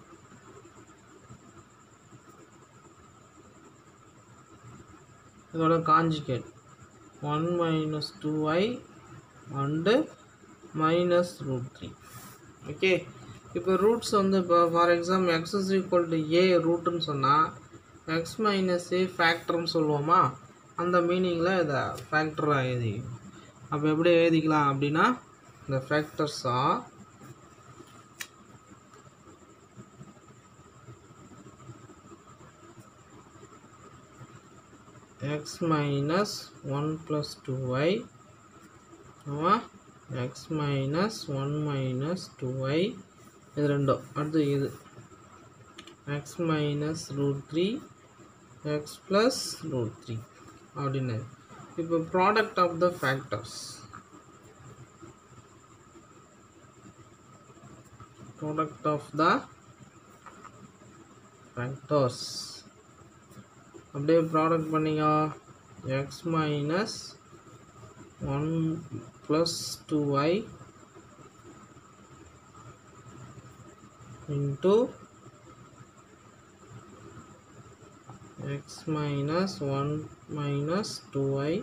இதோட conjugate one minus two I and minus root three. Okay, இப்போ roots வந்து இப்போ for example X is equal to A ரூட்டுன்னு சொன்னால் எக்ஸ் மைனஸ் ஏ ஃபேக்டர்னு சொல்லுவோமா, அந்த மீனிங்கில் இதை ஃபேக்டராக எழுதி. அப்போ எப்படி எழுதிக்கலாம் அப்படின்னா, இந்த factors are x minus one plus two y, x minus one minus two y, இது ரெண்டும். அடுத்து இது x minus root three, x plus root three அப்படின்னு. இப்போ product of the factors, product of the factors அப்படியே ப்ராடக்ட் பண்ணிங்க. x minus one plus two I into x minus one minus two I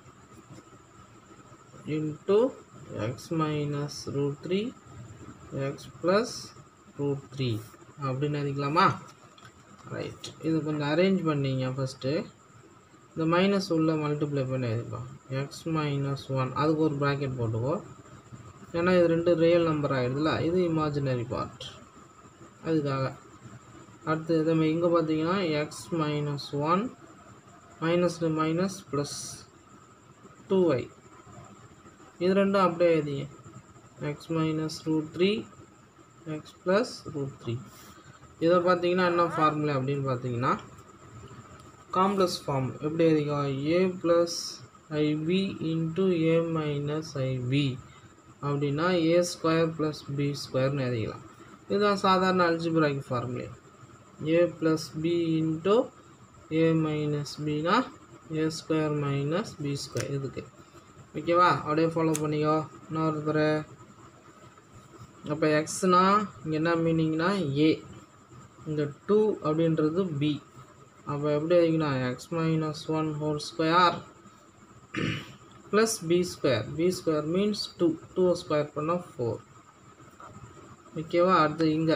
into x minus root three X plus root three அப்படின்னு எழுதிக்கலாமா? Right, இது கொஞ்சம் arrange பண்ணிங்க. First இந்த minus உள்ள multiply பண்ணி எழுதிப்போம். எக்ஸ் மைனஸ் ஒன் அதுக்கு ஒரு ப்ராக்கெட் போட்டுக்கோ, ஏன்னா இது ரெண்டு ரியல் நம்பர் ஆகிடுதுல, இது இமேஜினரி பார்ட் அதுக்காக. அடுத்து இதே இங்கே பார்த்தீங்கன்னா X minus one minus minus plus two I, இது ரெண்டும் அப்படியே எழுதிங்க. X minus root three X plus root three. இதை பார்த்தீங்கன்னா என்ன ஃபார்முலா அப்படின்னு பார்த்தீங்கன்னா காம்ப்ளெக்ஸ் ஃபார்ம். எப்படி எழுதிக்கோ? A plus I B into A minus I B அப்படின்னா ஏ ஸ்கொயர் ப்ளஸ் பி ஸ்கொயர்னு எழுதிக்கலாம். இதுதான் சாதாரண algebraic formulae. A plus B into A minus பினா A square minus B square இதுக்கு. ஓகேவா? அப்படியே ஃபாலோ பண்ணிக்கோ. இன்னொரு தர அப்போ எக்ஸ்னா இங்கே என்ன மீனிங்னா ஏ, இந்த டூ அப்படின்றது பி. அப்போ எப்படி எழுதிங்கன்னா X minus one whole square plus B square. B square means two, two square பண்ணால் ஃபோர். ஓகேவா? அடுத்து இங்கே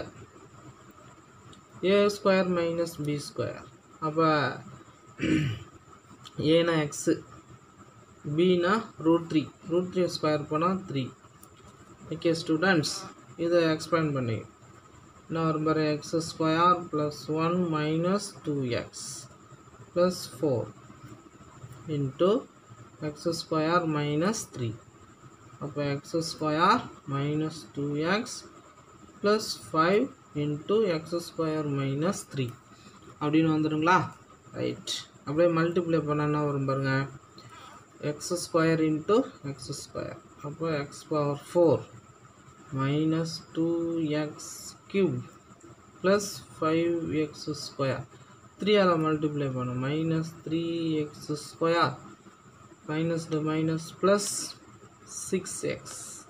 A square minus B square. அப்போ ஏனா எக்ஸு, பினா root three, root three square பண்ணால் த்ரீ. ஓகே ஸ்டூடெண்ட்ஸ், இதை எக்ஸ்பிளைன் பண்ணி number X square plus one minus two X plus four into X square minus three. அப்போ X square minus two X plus five into X square minus three அப்படின்னு வந்துடுங்களா? Right, அப்படியே multiply பண்ண என்ன வரும் பாருங்க. x square into x square. அப்போ x power four minus two x cube plus five x square. three ஆல multiply பண்ணு minus three x square minus the minus plus six x.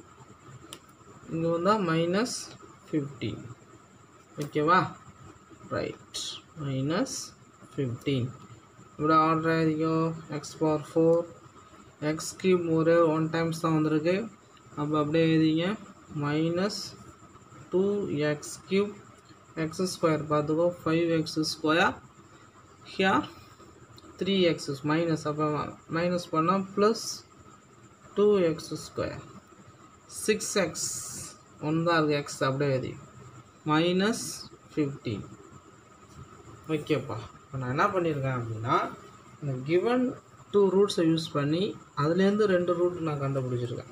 இங்க வந்தா minus fifteen. ஓகேவா? ரைட். minus fifteen. ഇവിടെ order ஆயிருக்கோ x power four x cube ஒரு one times தான் வந்திருக்கு. அப்போ அப்படியே எழுதிங்க minus two x cube x square பார்த்துக்கோ five x square here three x minus அப்போ minus பண்ணா plus two x square six x one தான் இருக்கு x அப்படியே எழுதி minus fifteen. ஓகேப்பா. இப்போ நான் என்ன பண்ணியிருக்கேன் அப்படின்னா இந்த given two ரூட்ஸை யூஸ் பண்ணி அதுலேருந்து ரெண்டு ரூட் நான் கண்டுபிடிச்சிருக்கேன்.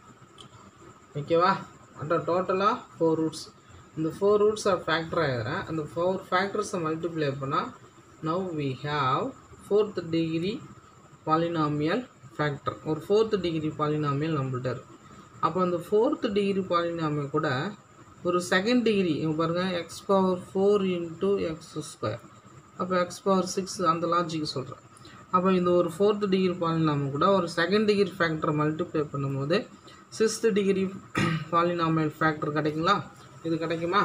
ஓகேவா? அந்த டோட்டலாக ஃபோர் ரூட்ஸ். இந்த ஃபோர் ரூட்ஸை ஃபேக்டர் ஆகிறேன். அந்த ஃபோர் ஃபேக்டர்ஸை மல்டிப்ளை பண்ணால் now we have fourth degree polynomial factor. ஒரு ஃபோர்த் டிகிரி பாலினாமியல் நம்மள்ட்ட இருக்கு. அப்போ அந்த ஃபோர்த் டிகிரி பாலினாமியல் கூட ஒரு செகண்ட் டிகிரி இங்கே பாருங்கள் X power four into X square. அப்போ எக்ஸ் பவர் சிக்ஸ் அந்த லாஜிக்கு சொல்கிறேன். அப்போ இந்த ஒரு ஃபோர்த் டிகிரி பாலினாமியல் கூட ஒரு செகண்ட் டிகிரி ஃபேக்டரை மல்டிப்ளை பண்ணும்போது சிக்ஸ்த் டிகிரி பாலினாமியல் ஃபேக்டர் கிடைக்குங்களா? இது கிடைக்குமா?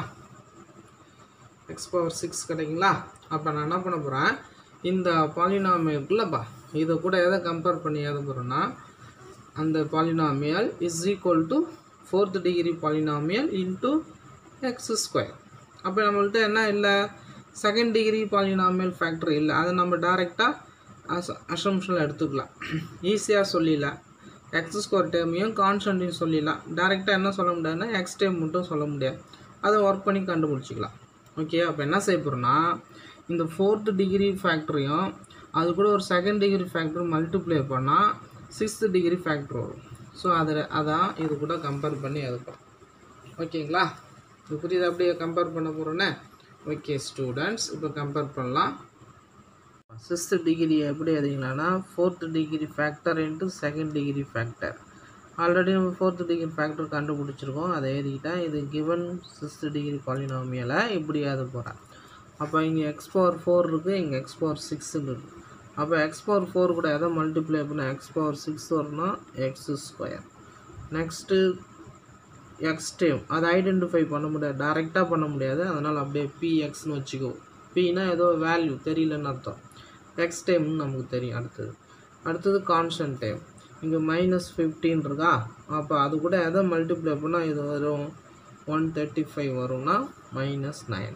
எக்ஸ் பவர் சிக்ஸ் கிடைக்குங்களா? அப்போ நான் என்ன பண்ண போகிறேன், இந்த பாலினாமியலுக்குள்ளப்பா இதை கூட எதை கம்பேர் பண்ணி எழுத போகிறேன்னா அந்த polynomial is equal to fourth degree polynomial into X square. அப்போ நம்மள்ட்ட என்ன இல்லை, செகண்ட் டிகிரி பாலினாமியல் ஃபேக்டர் இல்லை. அதை நம்ம டைரெக்டாக அஸ் அசம்ஷனில் எடுத்துக்கலாம். ஈஸியாக சொல்லிடலாம். எக்ஸ் ஸ்கொயர் டேர்மையும் கான்ஸ்டன்ட்டையும் சொல்லிடலாம். டேரெக்டாக என்ன சொல்ல முடியாதுன்னா எக்ஸ் டேர்ம் மட்டும் சொல்ல முடியாது. அதை ஒர்க் பண்ணி கண்டுபிடிச்சிக்கலாம். ஓகே. அப்போ என்ன செய்ய போகிறோன்னா இந்த ஃபோர்த் டிகிரி ஃபேக்டரையும் அது கூட ஒரு செகண்ட் டிகிரி ஃபேக்டர் மல்டிப்ளை பண்ணால் சிக்ஸ்த் டிகிரி ஃபேக்டர் வரும். ஸோ அதில் அதான் இது கூட கம்பேர் பண்ணி எழுதுப்போம். ஓகேங்களா? இது புரியுது அப்படியே கம்பேர் பண்ண போகிறோன்னே. ஓகே ஸ்டூடெண்ட்ஸ், இப்போ கம்பேர் பண்ணலாம். சிக்ஸ்த் டிகிரி எப்படி எழுதிங்களான்னா fourth degree factor into second degree factor. Already நம்ம ஃபோர்த் டிகிரி ஃபேக்டர் கண்டுபிடிச்சிருக்கோம். அதை எழுதிக்கிட்டால் இது கிவன் சிக்ஸ்த் டிகிரி பாலினாமியலை இப்படி எழுத போகிறேன். அப்போ இங்கே எக்ஸ் பவர் ஃபோர் இருக்குது, இங்கே எக்ஸ் பவர் சிக்ஸுன்னு இருக்குது. அப்போ எக்ஸ் பவர் ஃபோர் கூட எதை மல்டிப்ளை பண்ணால் எக்ஸ் பவர் சிக்ஸ் வரணும் X square. Next X term அதை ஐடென்டிஃபை பண்ண முடியாது, டைரெக்டாக பண்ண முடியாது. அதனால் அப்படியே பி எக்ஸ்னு வச்சுக்கோ. பின்னா ஏதோ வேல்யூ தெரியலன்னு அர்த்தம். எக்ஸ் டைம்னு நமக்கு தெரியும். அடுத்தது அடுத்தது கான்ஸ்டன்ட் டைம். இங்கே மைனஸ் ஃபிஃப்டீன் இருக்கா? அப்போ அது கூட எதை மல்டிப்ளை பண்ணால் இது வரும் ஒன் தேர்ட்டி ஃபைவ் வரும்னா மைனஸ் நைன்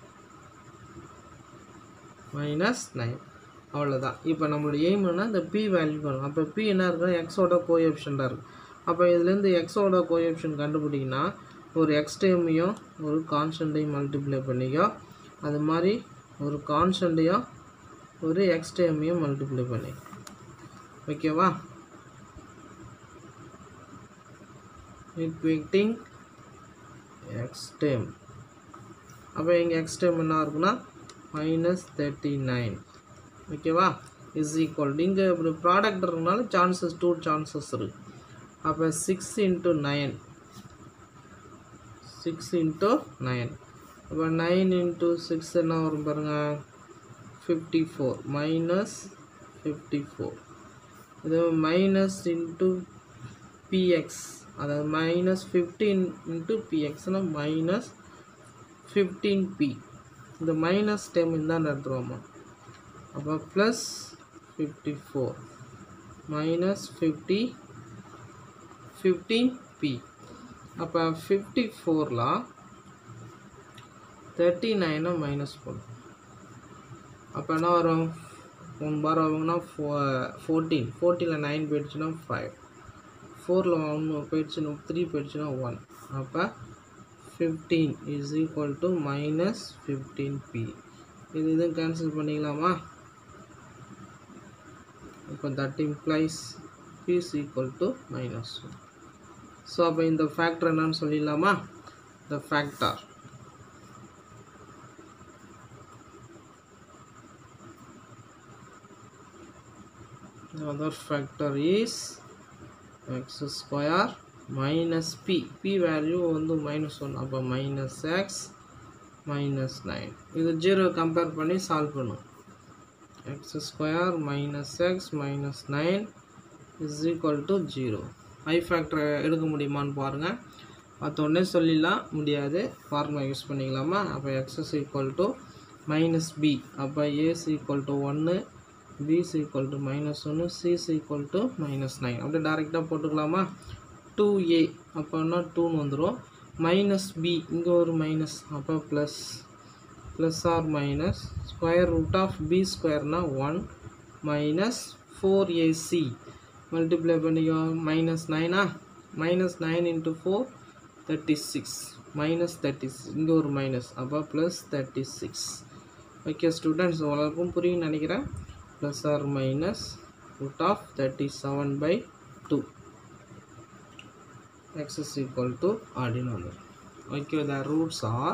மைனஸ் நைன் அவ்வளோதான். இப்போ நம்மளோட எய்ம்னா இந்த பி வேல்யூ வரும். அப்போ பி என்ன இருக்குன்னா எக்ஸோட கோஎஃபிஷியண்டாக இருக்குது. அப்போ இதுலேருந்து எக்ஸோட கோஎஃபிஷியன்ட் கண்டுபிடிக்கிங்கன்னா ஒரு எக்ஸ் டைமையும் ஒரு கான்ஸ்டன்ட்டையும் மல்டிப்ளை பண்ணிக்கோ. அது மாதிரி ஒரு கான்ஸ்டன்ட்டையும் ஒரு எக்ஸ் டைமையும் மல்டிப்ளை பண்ணி. ஓகேவா? Equating X term. அப்போ இங்கே எக்ஸ் டைம் என்ன இருக்குன்னா மைனஸ் தேர்ட்டி நைன். ஓகேவா? இஸ் ஈக்குவல் இங்கே இப்படி ப்ராடக்ட் இருக்கனால சான்சஸ் டூ சான்சஸ் இருக்குது. அப்போ six into nine six into nine. அப்போ நைன் இன்ட்டு சிக்ஸ் என்ன வரும் பாருங்கள் fifty four minus fifty four. இது மைனஸ் இன்ட்டு பிஎக்ஸ், அதாவது மைனஸ் ஃபிஃப்டீன் இன்ட்டு பிஎக்ஸ்னால் மைனஸ் ஃபிஃப்டீன் பி. இந்த மைனஸ் டைம் தான் எடுத்துருவோமா. அப்போ plus fifty four minus fifty fifteen B. அப்போ ஃபிஃப்டி ஃபோரில் தேர்ட்டி நைனை மைனஸ் பண்ணும். அப்போ என்ன வரும் ஒன் பார் ஆகுங்கன்னா ஃபோ ஃபோர்டீன் ஃபோர்டீனில் நைன் போயிடுச்சுன்னா ஃபைவ், ஃபோரில் ஒன்று போயிடுச்சுன்னா த்ரீ போயிடுச்சுன்னா ஒன். அப்போ fifteen is equal to minus fifteen B. இது இதுவும் கேன்சல் பண்ணிக்கலாமா? இப்போ that implies B is equal to minus one. So அப்போ இந்த ஃபேக்டர் என்னன்னு சொல்லிடலாமா? இந்த factor The other factor is x square minus p. P value வந்து minus one. அப்போ minus x minus nine. இது zero compare பண்ணி solve பண்ணும். X square minus x minus nine is equal to zero. I factor எடுக்க முடியுமான்னு பாருங்க. பார்த்தோன்னே சொல்லிடலாம், முடியாது. ஃபார்முலா யூஸ் பண்ணிக்கலாமா? அப்போ x is equal to minus b. அப்போ a is equal to one, b is equal to minus one, c is equal to minus nine. அப்படியே டைரெக்டாக போட்டுக்கலாமா? two a அப்போனா two வந்துடும். மைனஸ் b இங்கே ஒரு மைனஸ், அப்போ plus plus or minus square root of b ஸ்கொயர்னா one minus four a c. Multiply பண்ணிக்கோ. மைனஸ் நைனா, minus nine into four thirty six, minus thirty six இங்கே ஒரு மைனஸ், அப்போ plus thirty six. Okay students, உங்களுக்கும் புரியும்னு நினைக்கிறேன். Plus or minus root of thirty seven by two. x is equal to அப்படின்னு வந்து. Okay, the roots are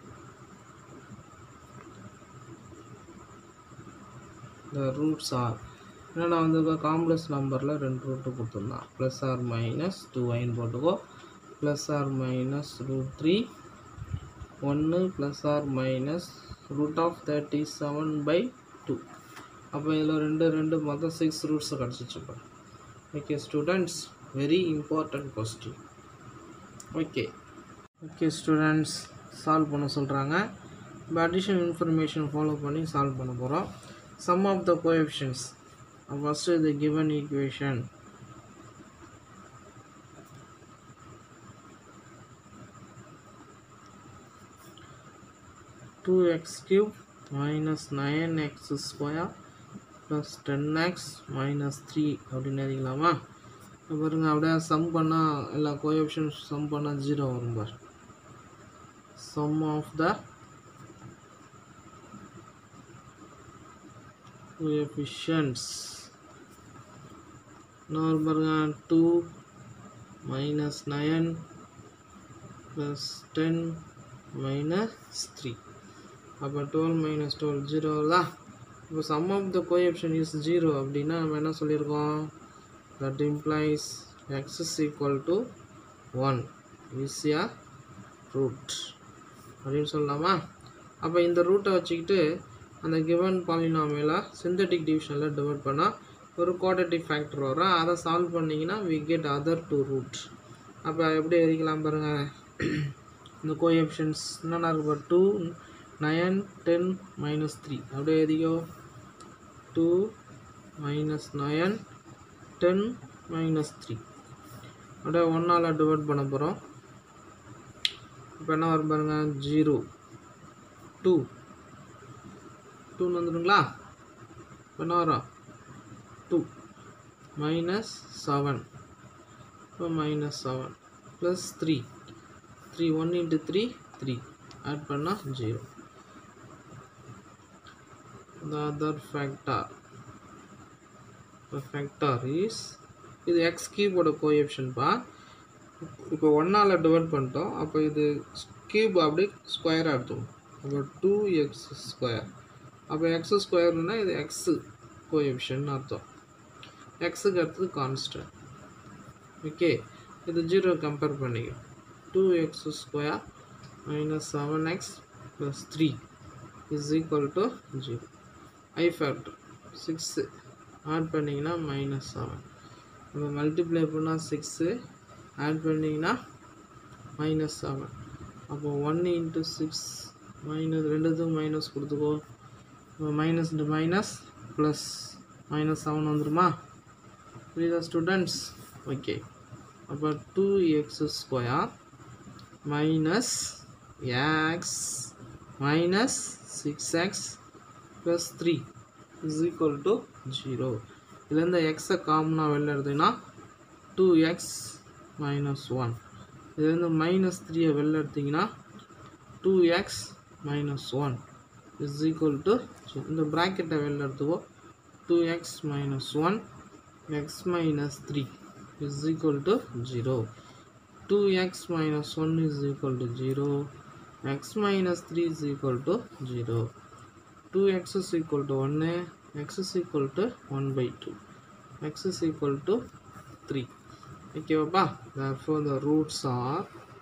the roots are என்னென்னா வந்து காம்ப்ளெக்ஸ் நம்பரில் ரெண்டு ரூட்டு கொடுத்துருந்தான். ப்ளஸ் ஆர் மைனஸ் டூ ஐன்னு போட்டுக்கோ. Plus or minus root three ஒன்று plus or minus root of thirty seven by two. அப்போ இதில் ரெண்டு ரெண்டு மொத்தம் சிக்ஸ் ரூட்ஸை கிடச்சிச்சுப்பா. Okay students, very important question. Okay okay students, solve பண்ண சொல்கிறாங்க. இப்போ அடிஷனல் இன்ஃபர்மேஷன் ஃபாலோ பண்ணி சால்வ் பண்ண போகிறோம். Sum of the coefficients. First the given equation two x cube minus nine x square plus ten x minus three அப்படின்னு எழுதிக்கலாமா? பாருங்க, அப்படியே some பண்ணால் எல்லா கோஎஃபிஷியன்ட்ஸ் சம் பண்ணால் ஜீரோ வரும் பார். சம் ஆஃப் த கோஎஃபிஷியன்ட்ஸ் இன்னொரு பாருங்க, two minus nine plus ten minus three. அப்போ டுவெல் மைனஸ் டுவெல் ஜீரோ தான். இப்போ sum of the coefficient is zero அப்படின்னா நம்ம என்ன சொல்லியிருக்கோம்? That implies X is equal to one is a root அப்படின்னு சொல்லலாமா? அப்போ இந்த ரூட்டை வச்சுக்கிட்டு அந்த கிவன் பாலினாமியலை சிந்தட்டிக் டிவிஷனில் டிவைட் பண்ணால் ஒரு குவாட்ரேட்டிக் ஃபேக்டர் வரும். அதை சால்வ் பண்ணிங்கன்னா we get other two root. அப்போ எப்படி எழுதிக்கலாம் பாருங்கள். இந்த கோஎஃபிஷியன்ட்ஸ் என்னென்ன இருக்கு? Two nine ten minus three. அப்படியே எழுதிக்கோ. Two minus nine ten minus three. அப்படியே ஒன்றால் டிவைட் பண்ண போகிறோம். இப்போ என்ன வரும் பாருங்கள்? ஜீரோ டூ டூன்னு வந்துடுங்களா? இப்போ என்ன வரும்? two minus seven, so minus seven plus three, three one into three three, add panna zero. The other factor, the factor is இது x cube ஓட கோஎஃபிஷியன்ட் பா. இப்போ ஒன்றால் டிவைட் பண்ணிட்டோம். அப்போ இது கியூப் அப்படி ஸ்கொயராக எடுத்தோம். அப்போ டூ எக்ஸ் ஸ்கொயர். அப்போ எக்ஸ் ஸ்கொயர்னா இது எக்ஸு கோஎஃபிஷியன்ட்னு அர்த்தம். எக்ஸுக்கு அடுத்தது கான்ஸ்டன்ட். ஓகே, இது ஜீரோ கம்பேர் பண்ணிக்க. Two X square minus seven X plus three is equal to zero. I factor six add பண்ணிங்கன்னா மைனஸ் செவன். இப்போ மல்டிப்ளை பண்ணால் சிக்ஸு ஆட் பண்ணிங்கன்னா மைனஸ் செவன். அப்போ ஒன் இன்ட்டு சிக்ஸ் மைனஸ் ரெண்டுத்துக்கும் minus கொடுத்துக்கோ. இப்போ minus into minus plus minus seven வந்துடுமா? புரியுதா ஸ்டூடெண்ட்ஸ்? ஓகே, அப்போ two X square minus x minus six x plus three is equal to zero. இதுலேருந்து எக்ஸை காமனாக வெளில எடுத்தீங்கன்னா டூ எக்ஸ் மைனஸ் ஒன். இதுலேருந்து மைனஸ் த்ரீயை வெளில எடுத்திங்கன்னா two x minus one is equal to இந்த ப்ராக்கெட்டை வெளில எடுத்துக்கோ. Two x minus one x minus three is equal to zero. two x minus one is equal to zero. X minus three is equal to zero. two x is equal to one. X is equal to one by two. x is equal to three. ஓகேவாப்பா? therefore the roots are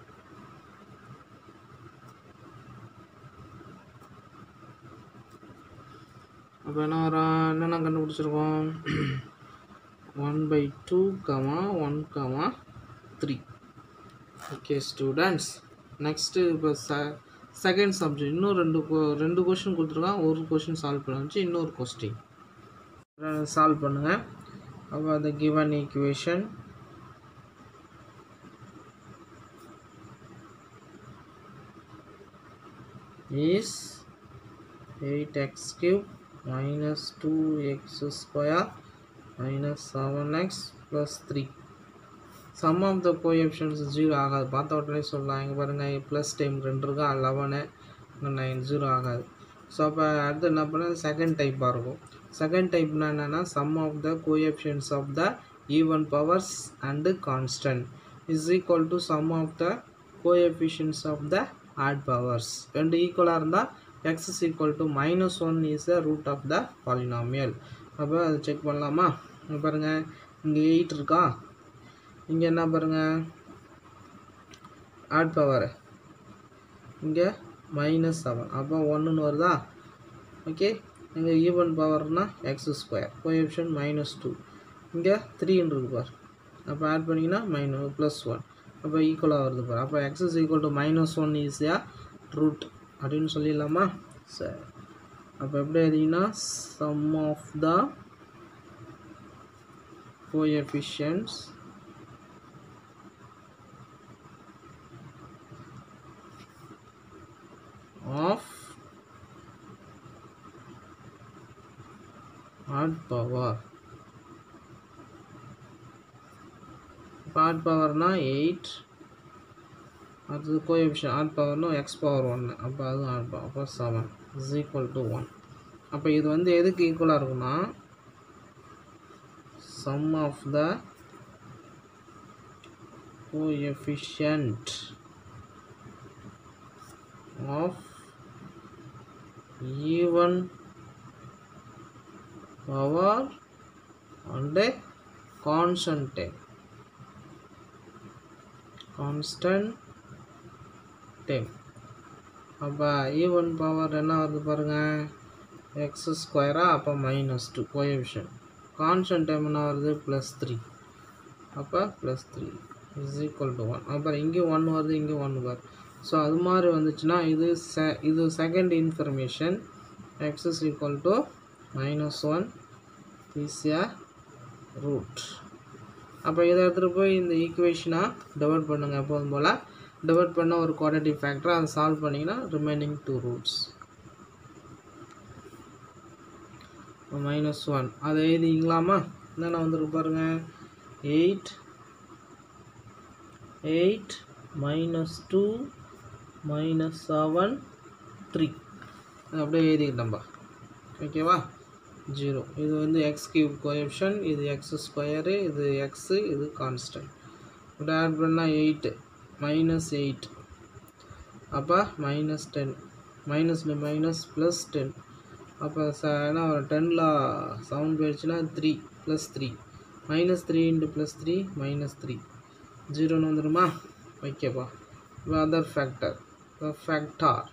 அப்போ என்ன வரும்? என்னென்ன கண்டுபிடிச்சிருக்கோம்? one by two comma one comma three. okay students, next இப்போ second subject இன்னும் ரெண்டு ரெண்டு கொஸ்டின் கொடுத்துருக்கான். ஒரு கொஸ்டின் சால்வ் பண்ண வச்சு இன்னொரு கொஸ்டின் சால்வ் பண்ணுங்க. அப்போ அந்த given equation is eight x cube minus two x square minus seven x plus three. sum of the coefficients zero ஆகாது. பார்த்த உடனே சொல்லலாம். இங்கே பாருங்கள், ப்ளஸ் டைம் ரெண்டு இருக்கா, லெவனு நைன், ஜீரோ ஆகாது. ஸோ அப்போ அடுத்து என்ன பண்ணால் செகண்ட் டைப்பாக இருக்கும். செகண்ட் டைப்னா என்னென்னா sum of the coefficients of the even powers and constant is equal to sum of the coefficients of the odd powers. ரெண்டு ஈக்குவலாக இருந்தால் x is equal to minus one is the root of the polynomial. அப்போ அதை check பண்ணலாமா? இங்கே பாருங்கள், இங்கே eight இருக்கா, இங்கே என்ன பாருங்கள் ஆட் பவர், இங்கே மைனஸ் செவன், அப்போ ஒன்றுன்னு வருதா? ஓகே, இங்கே ஈவன் பவர்னால் x square, coefficient minus two, இங்கே த்ரீன்னு இருக்கு பார், அப்போ ஆட் பண்ணிங்கன்னா மைனஸ் ப்ளஸ் ஒன், அப்போ ஈக்குவலாக வருது பார். அப்போ x is equal to minus one is a root அப்படின்னு சொல்லிடலாமா? சரி, அப்போ எப்படி எழுதிங்கன்னா sum of the coefficients of odd power. Odd பவர்னா எயிட், அது கோஎஃபிஷியன்ட் ஆட் பவர்னா எக்ஸ் பவர் ஒன்று, அப்போ அதுவும் ஆட் பவர், அப்போ seven is equal to one. அப்போ இது வந்து எதுக்கு ஈக்குவலாக இருக்குன்னா sum of the coefficient of even power and constant constant time. அப்போ ஈவன் பவர் என்ன வருது பாருங்கள், எக்ஸ் ஸ்கொயரா, அப்போ minus two coefficient. Constant time என்ன வருது, ப்ளஸ் த்ரீ, அப்போ plus three is equal to one. அப்புறம் இங்கே ஒன் வருது, இங்கே ஒன் வருது. ஸோ அது மாதிரி வந்துச்சுன்னா இது செ இது second information, x is equal to minus one is a root. அப்போ இதை எடுத்துகிட்டு போய் இந்த ஈக்குவேஷனாக டிவைட் பண்ணுங்கள். எப்போதும் போல் டிவைட் பண்ண ஒரு குவாட்ரேட்டிக் ஃபேக்டர், அதை சால்வ் பண்ணிங்கன்னா remaining two roots minus one அதை எழுதிங்களாமா? என்னென்ன வந்துருக்கு பாருங்கள், eight eight minus two minus seven three அப்படியே எழுதிக்கிட்டோம்பா. ஓகேவா? ஜீரோ, இது வந்து எக்ஸ் கியூப் கோஎஃபிஷியன்ட், இது எக்ஸ் ஸ்கொயரு, இது எக்ஸு, இது கான்ஸ்டன்ட். இப்படி ஆட் பண்ணால் எயிட்டு மைனஸ் எயிட், அப்போ மைனஸ் டென், மைனஸில் மைனஸ் ப்ளஸ் டென், அப்போ ச ஏன்னா டெனில் செவன் போயிடுச்சுன்னா three plus three, minus three into plus three minus three, ஜீரோன்னு வந்துடுமா? ஓகேப்பா. இப்போ அதர் ஃபேக்டர் ஃபேக்டார்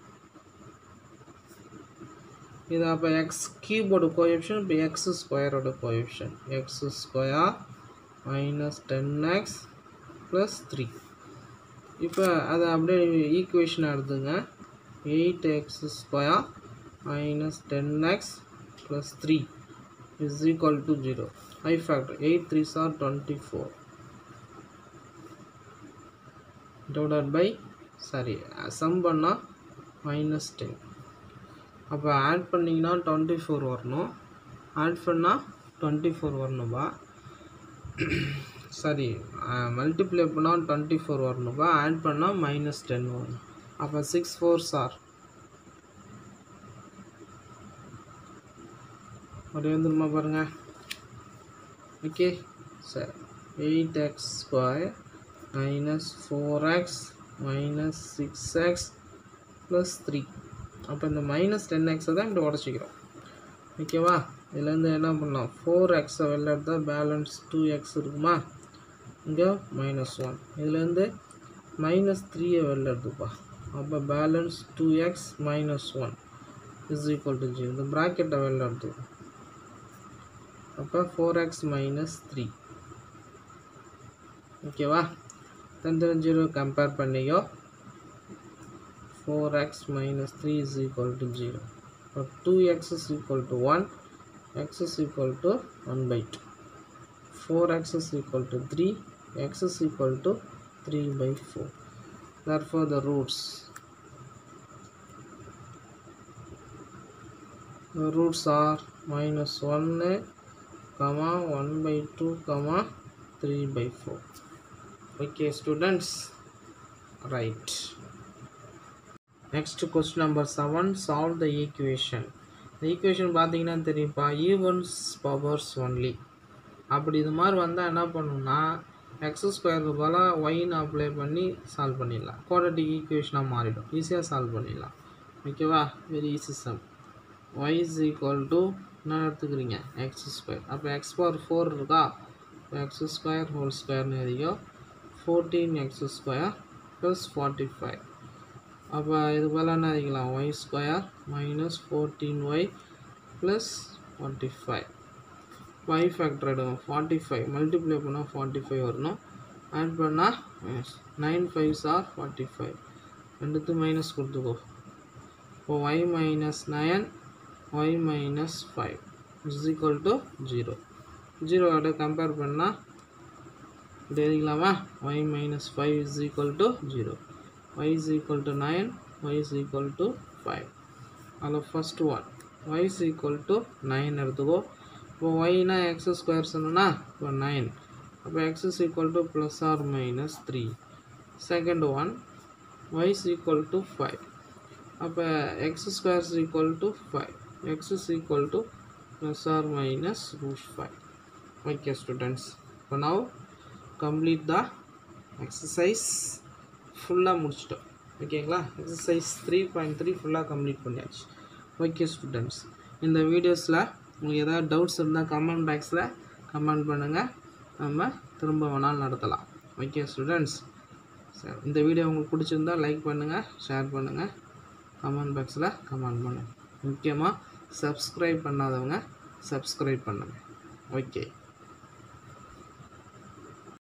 இது அப்போ எக்ஸ் கியூபோட கோஎஃபிஷியன்ட், இப்போ எக்ஸ் ஸ்கொயரோட coefficient, x square minus ten x plus three. இப்போ அதை அப்படியே ஈக்குவேஷன் எடுத்துங்க, eight x square minus ten x plus three is equal to zero. I factor eight three sir twenty four divided by sorry sum பண்ணால் minus ten. அப்போ add பண்ணிங்கன்னா twenty four வரணும், add பண்ணால் twenty four வரணும்பா. Sorry multiply பண்ணால் twenty four வரணும்பா, add பண்ணால் minus ten வரணும். அப்போ சிக்ஸ் ஃபோர் சார் அப்படி வந்துடுமா பாருங்கள். Okay sir, eight x square minus four x minus six x plus three. அப்போ இந்த மைனஸ் டென் எக்ஸை தான் இப்படி உடச்சிக்கிறோம். ஓகேவா? இதுலேருந்து என்ன பண்ணலாம், ஃபோர் எக்ஸை வெளில எடுத்தால் பேலன்ஸ் டூ எக்ஸ் இருக்குமா, இங்கே மைனஸ் ஒன், இதுலேருந்து மைனஸ் த்ரீயை வெளில எடுத்துப்பா, அப்போ balance two x minus one is equal to zero. இந்த ப்ராக்கெட்டை வெளில எடுத்துக்கும், அப்போ ஃபோர் எக்ஸ் மைனஸ் த்ரீ. ஓகேவா, தந்திரம் ஜீரோ கம்பேர் பண்ணியோ, four x minus three is equal to zero. So two x is equal to one, x is equal to one by two. four x is equal to three, x is equal to three by four. Therefore the roots the roots are minus one comma one by two comma three by four. Okay students, right. Next question number seven, solve the equation. The equation பார்த்தீங்கன்னா தெரியுப்பா, evens powers only. அப்படி இது மாதிரி வந்தால் என்ன பண்ணணும்னா x ஸ்கொயருக்கு பதிலாக ஒய்ன்னு அப்ளை பண்ணி சால்வ் பண்ணிடலாம், குவாட்ரட்டிக் ஈக்குவேஷனாக மாறிடும், ஈஸியாக சால்வ் பண்ணிடலாம். ஓகேவா, very easy sum. Y is equal to என்ன எடுத்துக்கிறீங்க, எக்ஸ் ஸ்கொயர், அப்போ எக்ஸ் பவர் ஃபோர் இருக்கா, எக்ஸ் ஸ்கொயர் ஹோல் ஸ்கொயர்னு எதையோ fourteen x square plus forty five. அப்போ இது போல் என்ன அதிக்கலாம், y square minus fourteen y plus forty five. Y factor எடுக்கும், ஃபார்ட்டி ஃபைவ் மல்டிப்ளை பண்ணால் ஃபார்ட்டி ஃபைவ் வரணும், ஆட் பண்ணால் nine fives are forty five, ரெண்டுத்து மைனஸ் கொடுத்துக்கோ. இப்போ y minus nine y minus five is equal to zero. ஜீரோவோட compare பண்ணால் இப்படி எழுதிக்கலாமா, y minus five is equal to zero, y is equal to nine, y is equal to five. Now first one, y is equal to nine எடுத்துக்கோ. இப்போ y னா x square சொன்னா இப்போ nine, அப்போ x is equal to plus or minus three. Second one, y is equal to five, அப்போ x square is equal to five, x is equal to plus or minus root five. Okay students, so now complete the exercise. ஃபுல்லாக முடிச்சிட்டோம். ஓகேங்களா, exercise three point three ஃபுல்லாக complete பண்ணியாச்சு. Okay students, இந்த வீடியோஸில் உங்களுக்கு ஏதாவது டவுட்ஸ் இருந்தால் கமெண்ட் பாக்ஸில் கமெண்ட் பண்ணுங்கள், நம்ம திரும்ப வேணாலும் நடத்தலாம். ஓகே ஸ்டூடெண்ட்ஸ், சரி, இந்த வீடியோ உங்களுக்கு பிடிச்சிருந்தால் லைக் பண்ணுங்கள், ஷேர் பண்ணுங்கள், கமெண்ட் பாக்ஸில் கமெண்ட் பண்ணுங்கள். முக்கியமாக சப்ஸ்கிரைப் பண்ணாதவங்க சப்ஸ்கிரைப் பண்ணுங்கள். ஓகே.